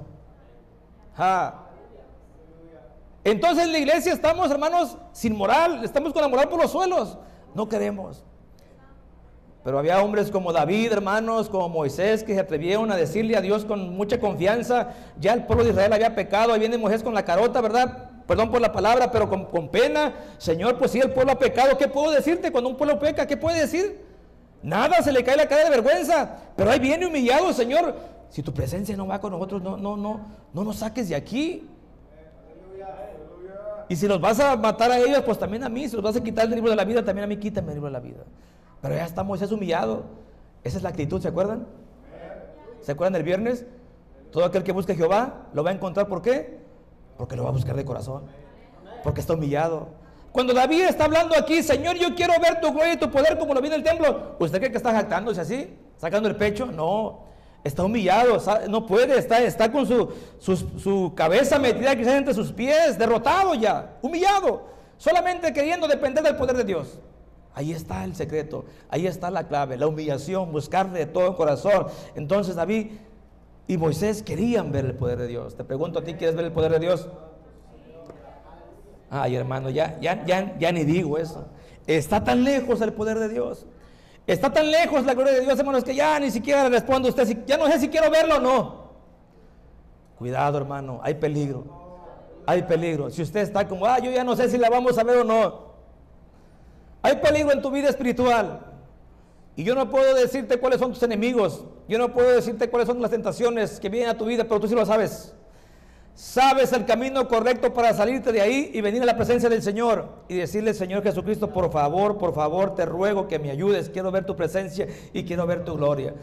Speaker 1: Entonces en la iglesia estamos, hermanos, sin moral, estamos con la moral por los suelos, no queremos. Pero había hombres como David, hermanos, como Moisés, que se atrevieron a decirle a Dios con mucha confianza. Ya el pueblo de Israel había pecado, ahí viene Moisés con la carota, ¿verdad? Perdón por la palabra, pero con pena. Señor, pues si el pueblo ha pecado, ¿qué puedo decirte cuando un pueblo peca? ¿Qué puede decir? Nada, se le cae la cara de vergüenza. Pero ahí viene humillado, Señor, si tu presencia no va con nosotros, no nos saques de aquí. Y si los vas a matar a ellos, pues también a mí. Si los vas a quitar del libro de la vida, también a mí quítame el libro de la vida. Pero ya está Moisés humillado. Esa es la actitud, ¿se acuerdan? ¿Se acuerdan del viernes? Todo aquel que busque a Jehová lo va a encontrar. ¿Por qué? Porque lo va a buscar de corazón. Porque está humillado. Cuando David está hablando aquí, Señor, yo quiero ver tu gloria y tu poder como lo vi en el templo. ¿Usted cree que está jactándose así? ¿Sacando el pecho? No. Está humillado, no puede, está con su cabeza metida quizás entre sus pies, derrotado ya, humillado, solamente queriendo depender del poder de Dios. Ahí está el secreto, ahí está la clave, la humillación, buscarle de todo corazón. Entonces David y Moisés querían ver el poder de Dios. Te pregunto a ti, ¿quieres ver el poder de Dios? Ay, hermano, ya ni digo eso. Está tan lejos el poder de Dios. Está tan lejos la gloria de Dios, hermanos, que ya ni siquiera le respondo a usted, ya no sé si quiero verlo o no. Cuidado, hermano, hay peligro. Hay peligro. Si usted está como, yo ya no sé si la vamos a ver o no. Hay peligro en tu vida espiritual. Y yo no puedo decirte cuáles son tus enemigos. Yo no puedo decirte cuáles son las tentaciones que vienen a tu vida, pero tú sí lo sabes. Sabes el camino correcto para salirte de ahí y venir a la presencia del Señor y decirle, Señor Jesucristo, por favor, te ruego que me ayudes. Quiero ver tu presencia y quiero ver tu gloria.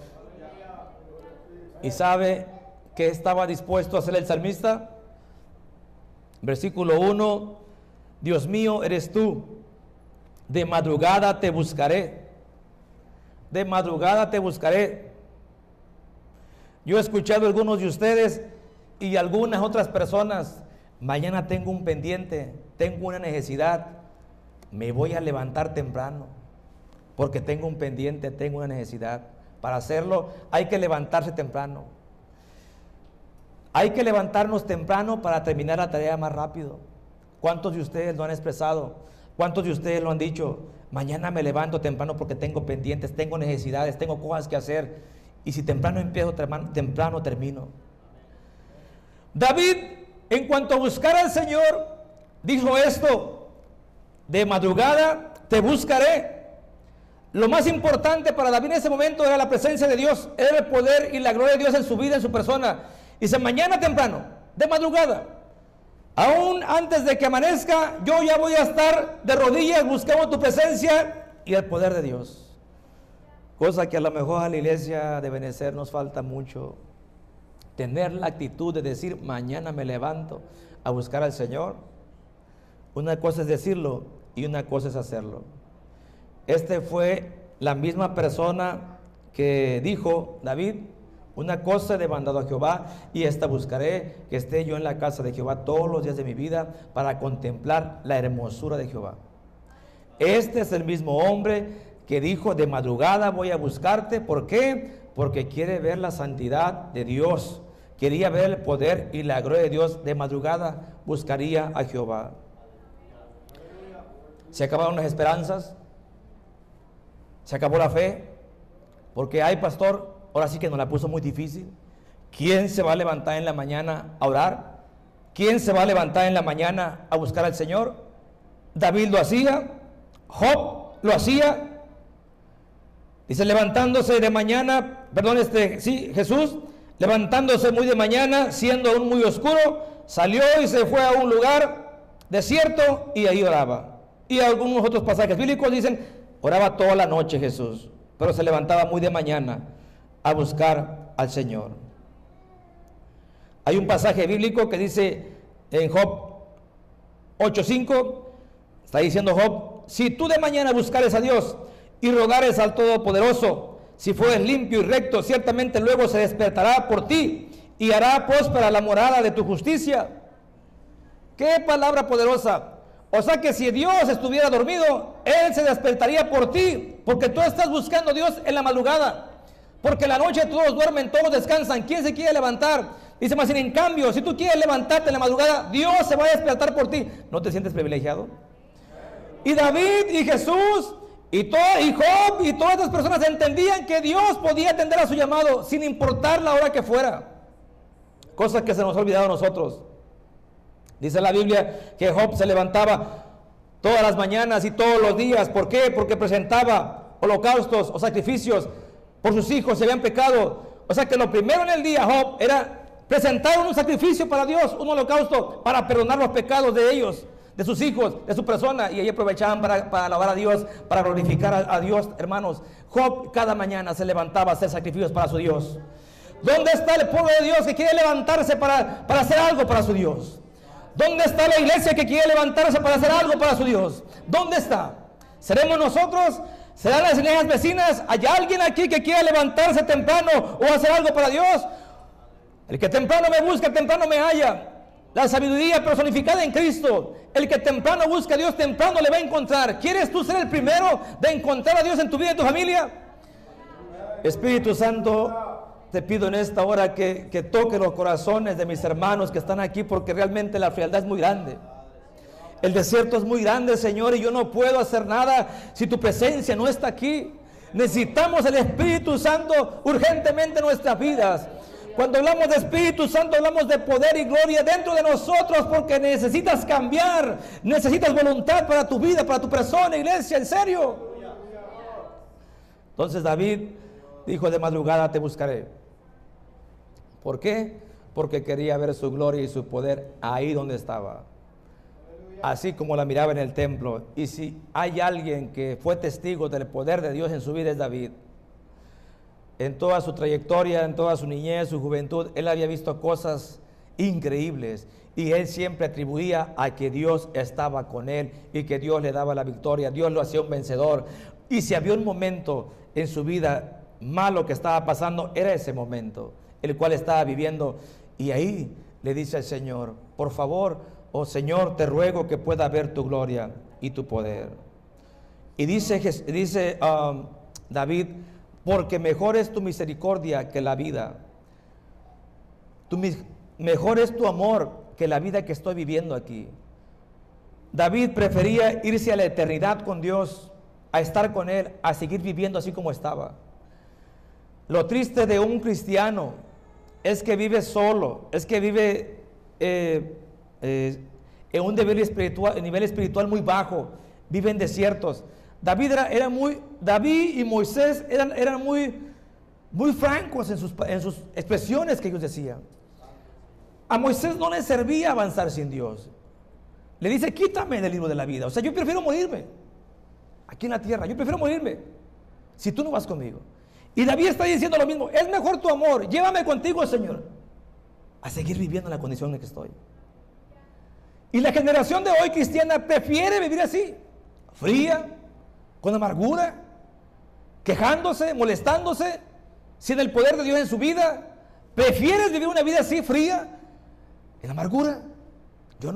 Speaker 1: ¿Y sabe qué estaba dispuesto a hacer el salmista? Versículo 1: Dios mío, eres tú, de madrugada te buscaré. De madrugada te buscaré. Yo he escuchado a algunos de ustedes Y algunas otras personas, mañana tengo un pendiente, tengo una necesidad, me voy a levantar temprano, porque tengo un pendiente, tengo una necesidad. Para hacerlo hay que levantarse temprano. Hay que levantarnos temprano para terminar la tarea más rápido. ¿Cuántos de ustedes lo han expresado? ¿Cuántos de ustedes lo han dicho? Mañana me levanto temprano porque tengo pendientes, tengo necesidades, tengo cosas que hacer. Y si temprano empiezo, temprano termino. David, en cuanto a buscar al Señor, dijo esto: de madrugada te buscaré. Lo más importante para David en ese momento era la presencia de Dios, era el poder y la gloria de Dios en su vida, en su persona. Dice: mañana temprano, de madrugada, aún antes de que amanezca, yo ya voy a estar de rodillas buscando tu presencia y el poder de Dios. Cosa que a lo mejor a la iglesia de Benecer nos falta mucho. Tener la actitud de decir: mañana me levanto a buscar al Señor. Una cosa es decirlo y una cosa es hacerlo. Este fue la misma persona que dijo David: una cosa he demandado a Jehová, y esta buscaré, que esté yo en la casa de Jehová todos los días de mi vida, para contemplar la hermosura de Jehová. Este es el mismo hombre que dijo: de madrugada voy a buscarte. ¿Por qué? Porque quiere ver la santidad de Dios, quería ver el poder y la gloria de Dios. De madrugada buscaría a Jehová. Se acabaron las esperanzas, se acabó la fe, porque ay, pastor, ahora sí que nos la puso muy difícil. ¿Quién se va a levantar en la mañana a orar? ¿Quién se va a levantar en la mañana a buscar al Señor? David lo hacía, Job lo hacía. Dice: levantándose de mañana, Jesús, levantándose muy de mañana, siendo aún muy oscuro, salió y se fue a un lugar desierto y ahí oraba. Y algunos otros pasajes bíblicos dicen: oraba toda la noche Jesús, pero se levantaba muy de mañana a buscar al Señor. Hay un pasaje bíblico que dice en Job 8:5, está diciendo Job: si tú de mañana buscares a Dios y rogares al Todopoderoso, si fueres limpio y recto, ciertamente luego se despertará por ti y hará próspera la morada de tu justicia. ¡Qué palabra poderosa! O sea que si Dios estuviera dormido, Él se despertaría por ti, porque tú estás buscando a Dios en la madrugada. Porque en la noche todos duermen, todos descansan. ¿Quién se quiere levantar? Dice más bien: en cambio, si tú quieres levantarte en la madrugada, Dios se va a despertar por ti. ¿No te sientes privilegiado? Y David y Jesús y Job y todas estas personas entendían que Dios podía atender a su llamado sin importar la hora que fuera. Cosa que se nos ha olvidado a nosotros. Dice la Biblia que Job se levantaba todas las mañanas y todos los días. ¿Por qué? Porque presentaba holocaustos o sacrificios por sus hijos si habían pecado. O sea que lo primero en el día, Job, era presentar un sacrificio para Dios, un holocausto, para perdonar los pecados de ellos, de sus hijos, de su persona. Y ahí aprovechaban para alabar a Dios, para glorificar a Dios, hermanos. Job cada mañana se levantaba a hacer sacrificios para su Dios. ¿Dónde está el pueblo de Dios que quiere levantarse para hacer algo para su Dios? ¿Dónde está la iglesia que quiere levantarse para hacer algo para su Dios? ¿Dónde está? ¿Seremos nosotros? ¿Serán las iglesias vecinas? ¿Hay alguien aquí que quiera levantarse temprano o hacer algo para Dios? El que temprano me busca, temprano me halla. La sabiduría personificada en Cristo. El que temprano busca a Dios, temprano le va a encontrar. ¿Quieres tú ser el primero de encontrar a Dios en tu vida y en tu familia? Espíritu Santo, te pido en esta hora que toque los corazones de mis hermanos que están aquí, porque realmente la frialdad es muy grande. El desierto es muy grande, Señor, y yo no puedo hacer nada si tu presencia no está aquí. Necesitamos el Espíritu Santo urgentemente en nuestras vidas. Cuando hablamos de Espíritu Santo, hablamos de poder y gloria dentro de nosotros, porque necesitas cambiar, necesitas voluntad para tu vida, para tu persona, iglesia, en serio. Entonces David dijo: de madrugada te buscaré. ¿Por qué? Porque quería ver su gloria y su poder ahí donde estaba, así como la miraba en el templo. Y si hay alguien que fue testigo del poder de Dios en su vida, es David. En toda su trayectoria, en toda su niñez, su juventud, él había visto cosas increíbles, y él siempre atribuía a que Dios estaba con él y que Dios le daba la victoria, Dios lo hacía un vencedor. Y si había un momento en su vida malo que estaba pasando, era ese momento el cual estaba viviendo, y ahí le dice al Señor: por favor, oh Señor, te ruego que pueda ver tu gloria y tu poder. Y dice David: porque mejor es tu misericordia que la vida. Mejor es tu amor que la vida que estoy viviendo aquí. David prefería irse a la eternidad con Dios, a estar con Él, a seguir viviendo así como estaba. Lo triste de un cristiano es que vive solo, es que vive en un nivel espiritual muy bajo, vive en desiertos. David y Moisés eran muy francos en sus expresiones que ellos decían. A Moisés no le servía avanzar sin Dios. Le dice: quítame del libro de la vida. O sea, yo prefiero morirme aquí en la tierra. Yo prefiero morirme si tú no vas conmigo. Y David está diciendo lo mismo: es mejor tu amor, llévame contigo, Señor, a seguir viviendo en la condición en que estoy. Y la generación de hoy cristiana prefiere vivir así, fría, con amargura, quejándose, molestándose, sin el poder de Dios en su vida. ¿Prefieres vivir una vida así, fría, en amargura? Yo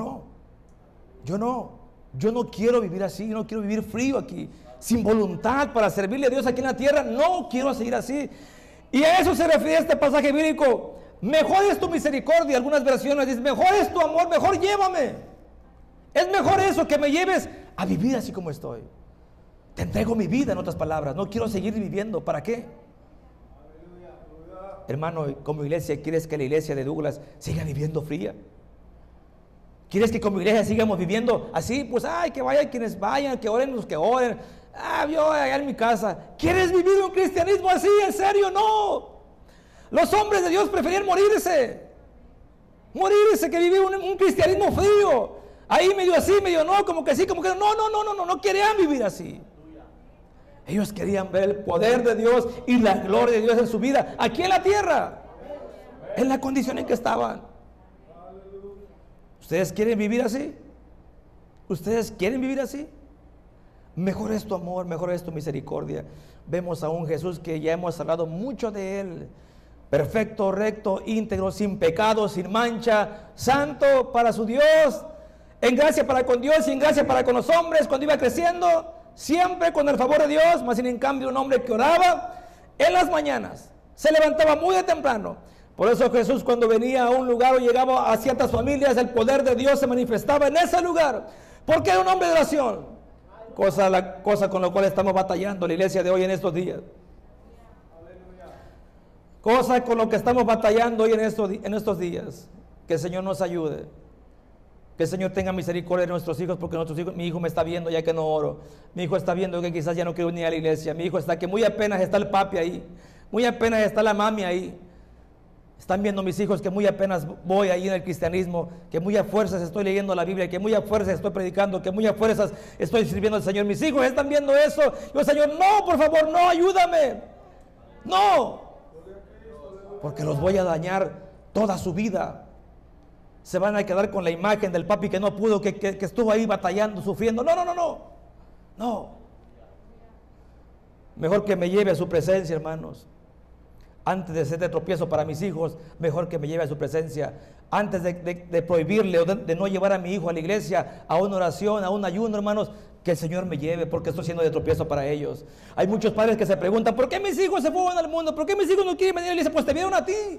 Speaker 1: no quiero vivir así. Yo no quiero vivir frío aquí, sin voluntad para servirle a Dios aquí en la tierra. No quiero seguir así. Y a eso se refiere este pasaje bíblico: mejor es tu misericordia. Algunas versiones dicen: mejor es tu amor, mejor llévame. Es mejor eso, que me lleves a vivir así como estoy. Te entrego mi vida, en otras palabras. No quiero seguir viviendo. ¿Para qué? Hermano, como iglesia, ¿quieres que la iglesia de Douglas siga viviendo fría? ¿Quieres que como iglesia sigamos viviendo así? Pues que vayan quienes vayan, que oren los que oren. Yo allá en mi casa. ¿Quieres vivir un cristianismo así? ¿En serio? No. Los hombres de Dios preferían morirse que vivir un cristianismo frío. Ahí medio así, medio no, como que sí, como que no querían vivir así. Ellos querían ver el poder de Dios y la gloria de Dios en su vida, aquí en la tierra, en la condición en que estaban. ¿Ustedes quieren vivir así? ¿Ustedes quieren vivir así? Mejor es tu amor, mejor es tu misericordia. Vemos a un Jesús que ya hemos hablado mucho de Él: perfecto, recto, íntegro, sin pecado, sin mancha, santo para su Dios, en gracia para con Dios y en gracia para con los hombres. Cuando iba creciendo, siempre con el favor de Dios. Mas sin en cambio un hombre que oraba en las mañanas, se levantaba muy de temprano. Por eso Jesús, cuando venía a un lugar o llegaba a ciertas familias, el poder de Dios se manifestaba en ese lugar, porque era un hombre de oración. Cosa con la cual estamos batallando la iglesia de hoy en estos días. Cosa con lo que estamos batallando hoy en estos días. Que el Señor nos ayude. Que el Señor tenga misericordia de nuestros hijos, porque mi hijo me está viendo ya que no oro. Mi hijo está viendo que quizás ya no quiero venir a la iglesia. Mi hijo está que muy apenas está el papi ahí, muy apenas está la mami ahí. Están viendo mis hijos que muy apenas voy ahí en el cristianismo, que muy a fuerzas estoy leyendo la Biblia, que muy a fuerzas estoy predicando, que muy a fuerzas estoy sirviendo al Señor. Mis hijos están viendo eso. Yo: Señor, no, por favor, no, ayúdame. No, porque los voy a dañar toda su vida. Se van a quedar con la imagen del papi que no pudo, que estuvo ahí batallando, sufriendo. No. Mejor que me lleve a su presencia, hermanos. Antes de ser de tropiezo para mis hijos, mejor que me lleve a su presencia. Antes de prohibirle o de no llevar a mi hijo a la iglesia, a una oración, a un ayuno, hermanos, que el Señor me lleve, porque estoy siendo de tropiezo para ellos. Hay muchos padres que se preguntan: ¿por qué mis hijos se fueron al mundo? ¿Por qué mis hijos no quieren venir a la iglesia? Pues te vieron a ti.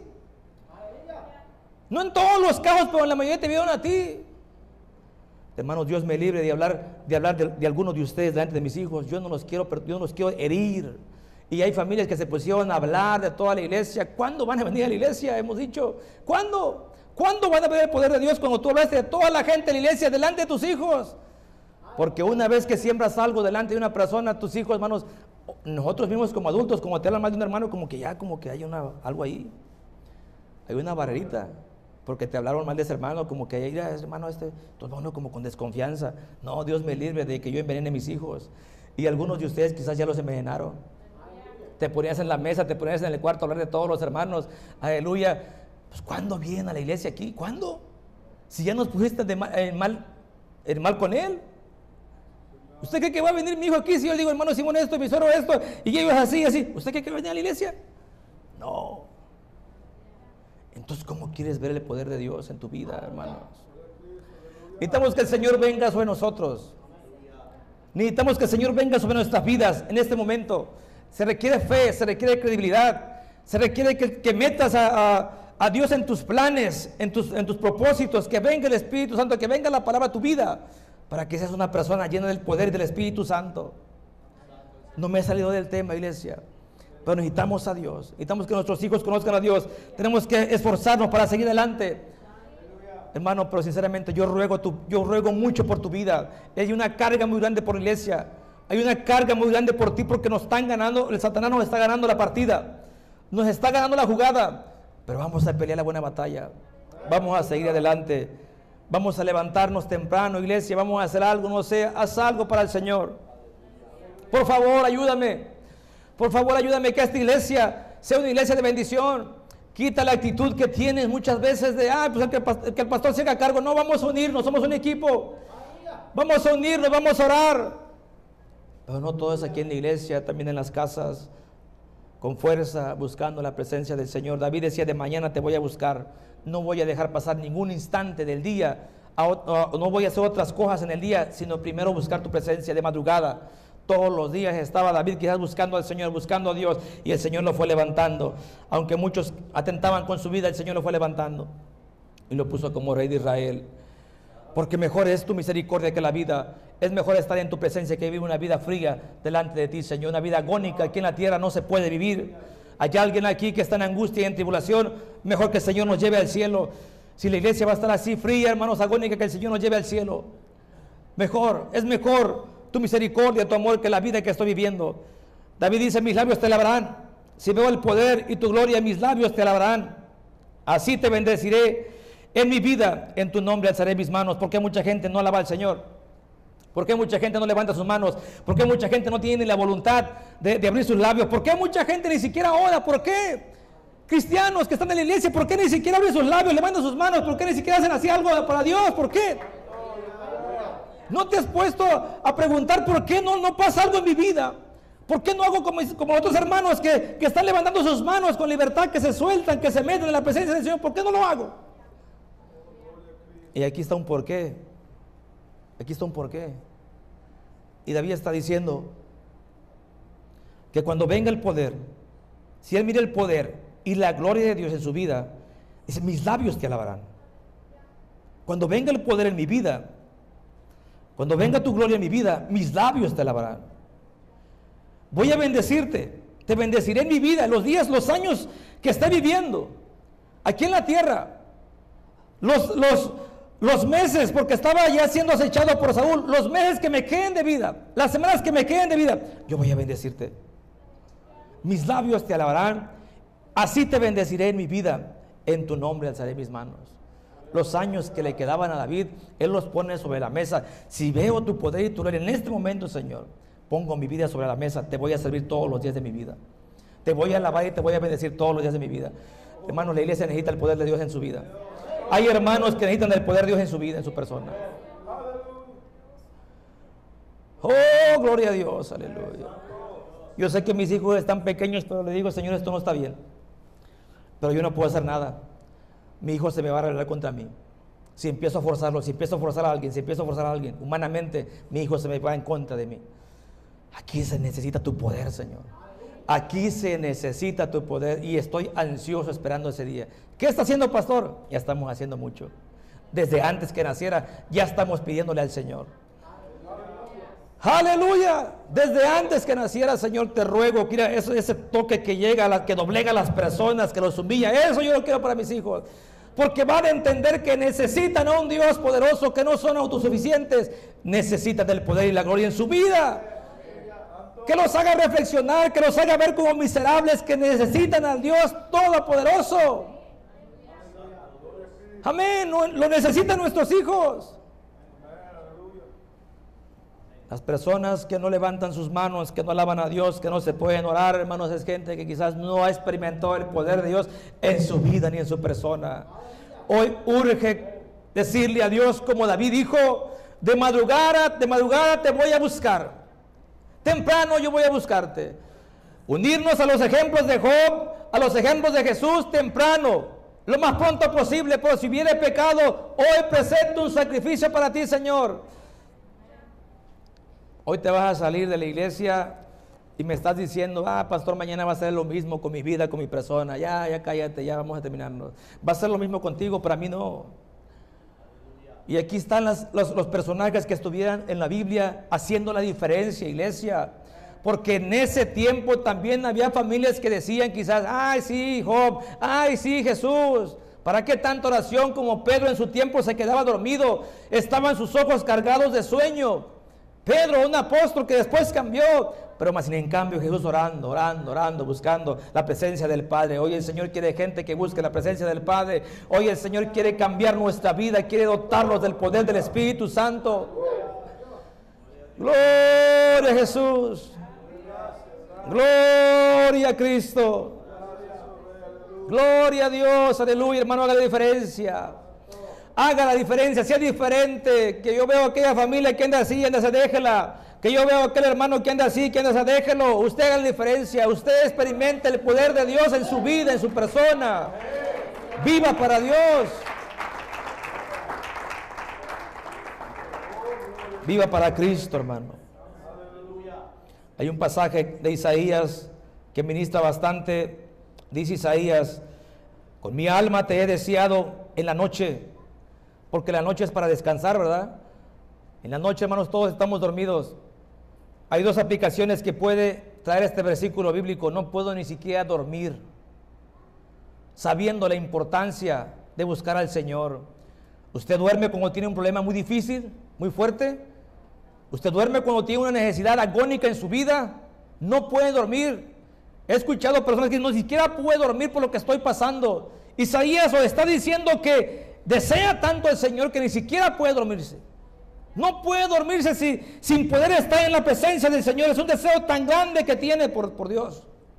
Speaker 1: No en todos los casos, pero en la mayoría te vieron a ti. Hermanos, Dios me libre de hablar de algunos de ustedes delante de mis hijos. Yo no los quiero herir. Y hay familias que se pusieron a hablar de toda la iglesia. ¿Cuándo van a venir a la iglesia? Hemos dicho, ¿cuándo? ¿Cuándo van a ver el poder de Dios cuando tú hablaste de toda la gente en la iglesia delante de tus hijos? Porque una vez que siembras algo delante de una persona, tus hijos, hermanos, nosotros mismos como adultos, como te hablan mal de un hermano, como que hay algo ahí. Hay una barrerita. Porque te hablaron mal de ese hermano, como que ese hermano todo uno como con desconfianza. No, Dios me libre de que yo envenene a mis hijos. Y algunos de ustedes quizás ya los envenenaron. Te ponías en la mesa, te ponías en el cuarto a hablar de todos los hermanos. Aleluya. Pues ¿cuándo vienen a la iglesia aquí? ¿Cuándo? Si ya nos pusiste en mal con él. ¿Usted cree que va a venir mi hijo aquí si yo le digo: hermano Simón esto, mi suegro esto, y ellos así? ¿Usted cree que va a venir a la iglesia? No. Entonces, ¿cómo quieres ver el poder de Dios en tu vida, hermanos? Necesitamos que el Señor venga sobre nosotros. Necesitamos que el Señor venga sobre nuestras vidas en este momento. Se requiere fe, se requiere credibilidad, se requiere que metas a Dios en tus planes, en tus propósitos, que venga el Espíritu Santo, que venga la palabra a tu vida, para que seas una persona llena del poder del Espíritu Santo. No me he salido del tema, iglesia, pero necesitamos a Dios, necesitamos que nuestros hijos conozcan a Dios, tenemos que esforzarnos para seguir adelante. Hermano, pero sinceramente yo ruego mucho por tu vida. Hay una carga muy grande por la iglesia, hay una carga muy grande por ti, porque nos están ganando, el Satanás nos está ganando la partida, nos está ganando la jugada, pero vamos a pelear la buena batalla, vamos a seguir adelante, vamos a levantarnos temprano, iglesia, vamos a hacer algo, no sé, haz algo para el Señor. Por favor, ayúdame, que esta iglesia sea una iglesia de bendición. Quita la actitud que tienes muchas veces de, pues que el pastor se haga cargo. No, vamos a unirnos, somos un equipo, vamos a unirnos, vamos a orar. Pero no todo es aquí en la iglesia, también en las casas, con fuerza, buscando la presencia del Señor. David decía, de mañana te voy a buscar, no voy a dejar pasar ningún instante del día, no voy a hacer otras cosas en el día, sino primero buscar tu presencia de madrugada. Todos los días estaba David quizás buscando al Señor, buscando a Dios, y el Señor lo fue levantando. Aunque muchos atentaban con su vida, el Señor lo fue levantando y lo puso como rey de Israel. Porque mejor es tu misericordia que la vida. Es mejor estar en tu presencia que vivir una vida fría delante de ti, Señor. Una vida agónica aquí en la tierra no se puede vivir. Hay alguien aquí que está en angustia y en tribulación. Mejor que el Señor nos lleve al cielo. Si la iglesia va a estar así fría, hermanos, agónica, que el Señor nos lleve al cielo. Es mejor tu misericordia, tu amor, que la vida que estoy viviendo. David dice, mis labios te alabarán. Si veo el poder y tu gloria, mis labios te alabarán. Así te bendeciré en mi vida, en tu nombre alzaré mis manos. ¿Por qué mucha gente no alaba al Señor? ¿Por qué mucha gente no levanta sus manos? ¿Por qué mucha gente no tiene la voluntad de abrir sus labios? ¿Por qué mucha gente ni siquiera ora? ¿Por qué? Cristianos que están en la iglesia, ¿por qué ni siquiera abren sus labios, levantan sus manos? ¿Por qué ni siquiera hacen así algo para Dios? ¿Por qué? ¿No te has puesto a preguntar por qué no pasa algo en mi vida? ¿Por qué no hago como otros hermanos que están levantando sus manos con libertad, que se sueltan, que se meten en la presencia del Señor? ¿Por qué no lo hago? Y aquí está un porqué. Aquí está un porqué. Y David está diciendo que cuando venga el poder, si él mira el poder y la gloria de Dios en su vida, dice, mis labios te alabarán. Cuando venga el poder en mi vida, cuando venga tu gloria en mi vida, mis labios te alabarán. Voy a bendecirte, te bendeciré en mi vida, los días, los años que esté viviendo aquí en la tierra, los meses, porque estaba ya siendo acechado por Saúl, los meses que me queden de vida, las semanas que me queden de vida, yo voy a bendecirte. Mis labios te alabarán, así te bendeciré en mi vida, en tu nombre alzaré mis manos. Los años que le quedaban a David, él los pone sobre la mesa. Si veo tu poder y tu gloria en este momento, Señor, pongo mi vida sobre la mesa, te voy a servir todos los días de mi vida, te voy a alabar y te voy a bendecir todos los días de mi vida. Hermanos, la iglesia necesita el poder de Dios en su vida. Hay hermanos que necesitan el poder de Dios en su vida, en su persona. Oh, gloria a Dios, aleluya. Yo sé que mis hijos están pequeños, pero le digo, Señor, esto no está bien, pero yo no puedo hacer nada. Mi hijo se me va a rebelar contra mí. Si empiezo a forzarlo, si empiezo a forzar a alguien, humanamente, mi hijo se me va en contra de mí. Aquí se necesita tu poder, Señor. Aquí se necesita tu poder y estoy ansioso esperando ese día. ¿Qué está haciendo, pastor? Ya estamos haciendo mucho. Desde antes que naciera, ya estamos pidiéndole al Señor. ¡Aleluya! Desde antes que naciera, Señor, te ruego, mira, ese toque que llega, que doblega a las personas, que los humilla, eso yo lo quiero para mis hijos. Porque van a entender que necesitan a un Dios poderoso, que no son autosuficientes, necesitan del poder y la gloria en su vida. Que los haga reflexionar, que los haga ver como miserables, que necesitan al Dios todopoderoso. Amén, lo necesitan nuestros hijos. Las personas que no levantan sus manos, que no alaban a Dios, que no se pueden orar, hermanos, es gente que quizás no ha experimentado el poder de Dios en su vida ni en su persona. Hoy urge decirle a Dios, como David dijo, de madrugada te voy a buscar. Temprano yo voy a buscarte. Unirnos a los ejemplos de Job, a los ejemplos de Jesús temprano. lo más pronto posible, pero si hubiera pecado, hoy presento un sacrificio para ti, Señor. Hoy te vas a salir de la iglesia y me estás diciendo, pastor, mañana va a ser lo mismo con mi vida, con mi persona. Ya cállate, ya vamos a terminarnos. Va a ser lo mismo contigo, para mí no. Y aquí están los personajes que estuvieran en la Biblia haciendo la diferencia, iglesia. Porque en ese tiempo también había familias que decían quizás, ay sí, Job, ay sí, Jesús. ¿Para qué tanta oración? Como Pedro en su tiempo se quedaba dormido, estaban sus ojos cargados de sueño. Pedro, un apóstol que después cambió, pero más sin en cambio Jesús orando, buscando la presencia del Padre. Hoy el Señor quiere gente que busque la presencia del Padre. Hoy el Señor quiere cambiar nuestra vida, quiere dotarnos del poder del Espíritu Santo. Gloria a Jesús. Gloria a Cristo. Gloria a Dios, aleluya, hermano, haga la diferencia. Haga la diferencia, sea diferente. Que yo veo a aquella familia que anda así, anda así, déjela. Que yo veo a aquel hermano que anda así, que anda así, déjelo. Usted haga la diferencia. Usted experimente el poder de Dios en su vida, en su persona. Viva para Dios. Viva para Cristo, hermano. Hay un pasaje de Isaías que ministra bastante. Dice Isaías: con mi alma te he deseado en la noche. Porque la noche es para descansar, ¿verdad? En la noche, hermanos, todos estamos dormidos. Hay dos aplicaciones que puede traer este versículo bíblico. No puedo ni siquiera dormir, sabiendo la importancia de buscar al Señor. Usted duerme cuando tiene un problema muy difícil, muy fuerte. Usted duerme cuando tiene una necesidad agónica en su vida. No puede dormir. He escuchado personas que no siquiera puede dormir por lo que estoy pasando. Isaías os está diciendo que desea tanto al Señor que ni siquiera puede dormirse. No puede dormirse sin poder estar en la presencia del Señor. Es un deseo tan grande que tiene por Dios.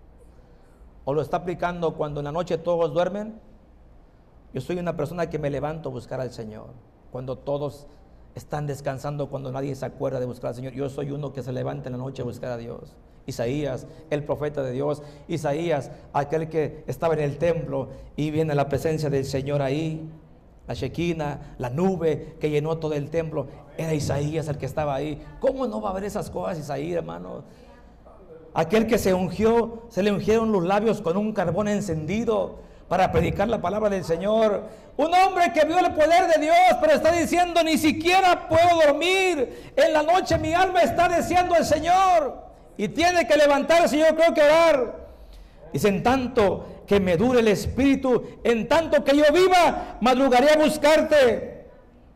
Speaker 1: O lo está aplicando cuando en la noche todos duermen. Yo soy una persona que me levanto a buscar al Señor. Cuando todos están descansando, cuando nadie se acuerda de buscar al Señor, yo soy uno que se levanta en la noche a buscar a Dios. Isaías, el profeta de Dios. Isaías, aquel que estaba en el templo y viene a la presencia del Señor ahí. La Shekinah, la nube que llenó todo el templo, era Isaías el que estaba ahí. ¿Cómo no va a haber esas cosas, Isaías, hermano? Aquel que se ungió, se le ungieron los labios con un carbón encendido para predicar la palabra del Señor. Un hombre que vio el poder de Dios, pero está diciendo, ni siquiera puedo dormir. En la noche mi alma está deseando al Señor. Y tiene que levantarse, yo creo que orar. Dice, en tanto que me dure el espíritu, en tanto que yo viva, madrugaré a buscarte.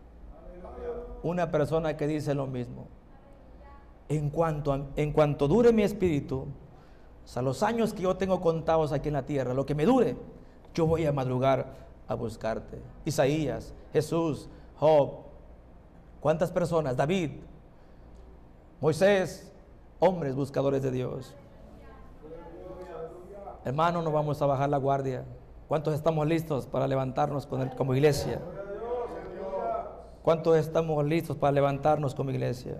Speaker 1: Una persona que dice lo mismo. En cuanto dure mi espíritu, o sea, los años que yo tengo contados aquí en la tierra, lo que me dure, yo voy a madrugar a buscarte. Isaías, Jesús, Job, ¿cuántas personas? David, Moisés, hombres buscadores de Dios. Hermano, no vamos a bajar la guardia. ¿Cuántos estamos listos para levantarnos como iglesia? ¿Cuántos estamos listos para levantarnos como iglesia?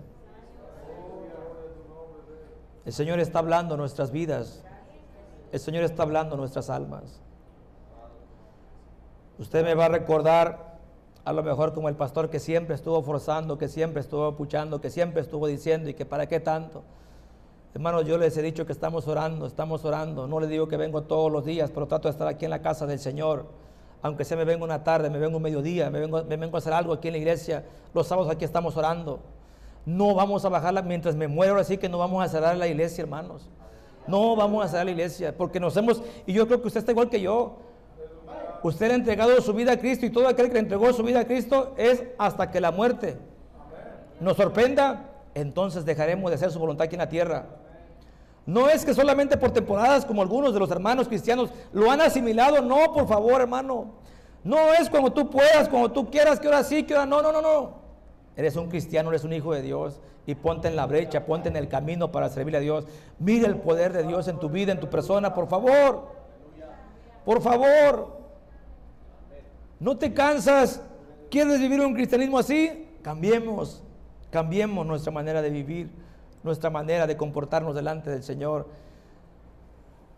Speaker 1: El Señor está hablando nuestras vidas. El Señor está hablando nuestras almas. Usted me va a recordar a lo mejor como el pastor que siempre estuvo forzando, que siempre estuvo puchando, que siempre estuvo diciendo y que para qué tanto. Hermanos, yo les he dicho que estamos orando. No les digo que vengo todos los días, pero trato de estar aquí en la casa del Señor. Aunque sea me vengo una tarde, me vengo un mediodía, me vengo a hacer algo aquí en la iglesia. Los sábados aquí estamos orando. No vamos a bajarla mientras me muero, así que no vamos a cerrar la iglesia, hermanos. No vamos a cerrar la iglesia, porque y yo creo que usted está igual que yo. Usted le ha entregado su vida a Cristo, y todo aquel que le entregó su vida a Cristo es hasta que la muerte nos sorprenda, entonces dejaremos de hacer su voluntad aquí en la tierra. No es que solamente por temporadas, como algunos de los hermanos cristianos lo han asimilado. No, por favor, hermano. No es cuando tú puedas, cuando tú quieras, que ahora sí, que ahora no. Eres un cristiano, eres un hijo de Dios, y ponte en la brecha, ponte en el camino para servirle a Dios. Mira el poder de Dios en tu vida, en tu persona, por favor. Por favor. ¿No te cansas? ¿Quieres vivir un cristianismo así? Cambiemos nuestra manera de vivir, nuestra manera de comportarnos delante del Señor.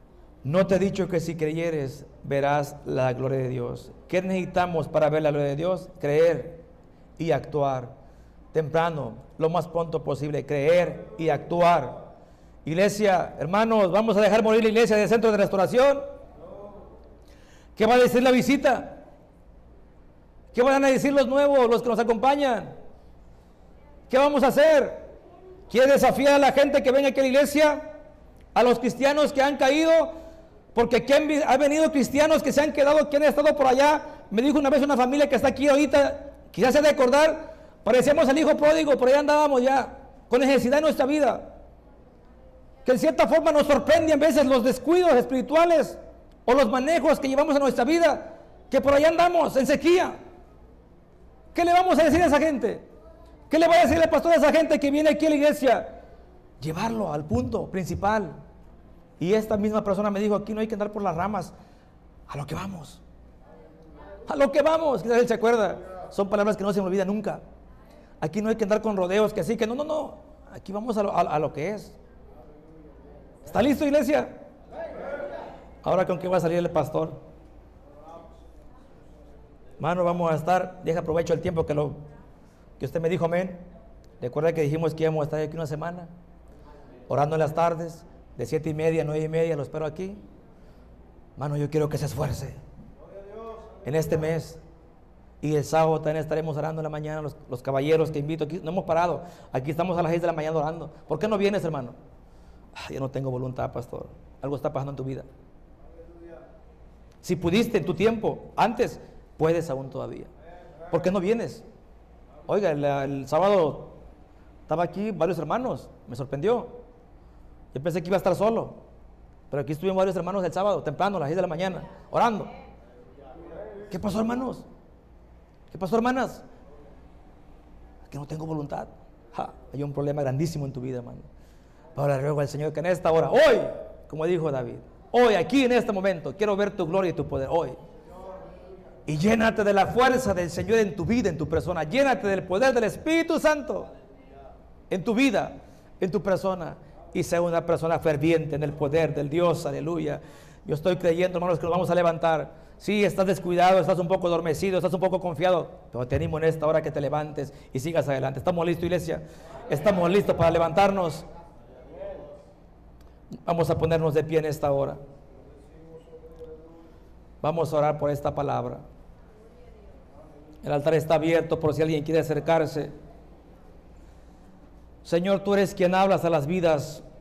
Speaker 1: No te he dicho que si creyeres verás la gloria de Dios. ¿Qué necesitamos para ver la gloria de Dios? Creer y actuar. Temprano, lo más pronto posible, creer y actuar. Iglesia, hermanos, ¿vamos a dejar morir la iglesia del centro de restauración? ¿Qué va a decir la visita? ¿Qué van a decir los nuevos, los que nos acompañan? ¿Qué vamos a hacer? ¿Quiere desafiar a la gente que venga aquí a la iglesia? A los cristianos que han caído, porque aquí ha venido cristianos que se han quedado, que han estado por allá. Me dijo una vez una familia que está aquí ahorita, quizás se ha de acordar, parecíamos el hijo pródigo, por allá andábamos ya, con necesidad en nuestra vida. Que en cierta forma nos sorprenden a veces los descuidos espirituales o los manejos que llevamos a nuestra vida, que por allá andamos en sequía. ¿Qué le vamos a decir a esa gente? ¿Qué le va a decir el pastor a esa gente que viene aquí a la iglesia? Llevarlo al punto principal. Y esta misma persona me dijo, aquí no hay que andar por las ramas, a lo que vamos. A lo que vamos, quizás él se acuerda. Son palabras que no se me olvidan nunca. Aquí no hay que andar con rodeos, que así, que no. Aquí vamos a lo que es. ¿Está listo, iglesia? Ahora, ¿con qué va a salir el pastor? Hermano, vamos a estar, deja aprovecho el tiempo que usted me dijo, amén. Recuerda que dijimos que íbamos a estar aquí una semana, orando en las tardes, de 7:30 a 9:30, lo espero aquí. Hermano, yo quiero que se esfuerce en este mes. Y el sábado también estaremos orando en la mañana, los caballeros que invito aquí. No hemos parado, aquí estamos a las 6 de la mañana orando. ¿Por qué no vienes, hermano? Yo no tengo voluntad, pastor. Algo está pasando en tu vida. Si pudiste en tu tiempo, antes, puedes aún todavía. ¿Por qué no vienes? Oiga, el sábado estaba aquí varios hermanos, me sorprendió. Yo pensé que iba a estar solo, pero aquí estuvieron varios hermanos el sábado, temprano, a las 6 de la mañana, orando. ¿Qué pasó, hermanos? ¿Qué pasó, hermanas? Que no tengo voluntad. Hay un problema grandísimo en tu vida, hermano. Ahora ruego al Señor que en esta hora, hoy, como dijo David, hoy, aquí en este momento, quiero ver tu gloria y tu poder, hoy. Y llénate de la fuerza del Señor en tu vida, en tu persona. Llénate del poder del Espíritu Santo en tu vida, en tu persona. Y sea una persona ferviente en el poder del Dios, aleluya. Yo estoy creyendo, hermanos, que nos vamos a levantar. Sí, estás descuidado, estás un poco adormecido, estás un poco confiado, pero te animo en esta hora que te levantes y sigas adelante. ¿Estamos listos, iglesia? ¿Estamos listos para levantarnos? Vamos a ponernos de pie en esta hora. Vamos a orar por esta palabra. El altar está abierto por si alguien quiere acercarse. Señor, tú eres quien hablas a las vidas.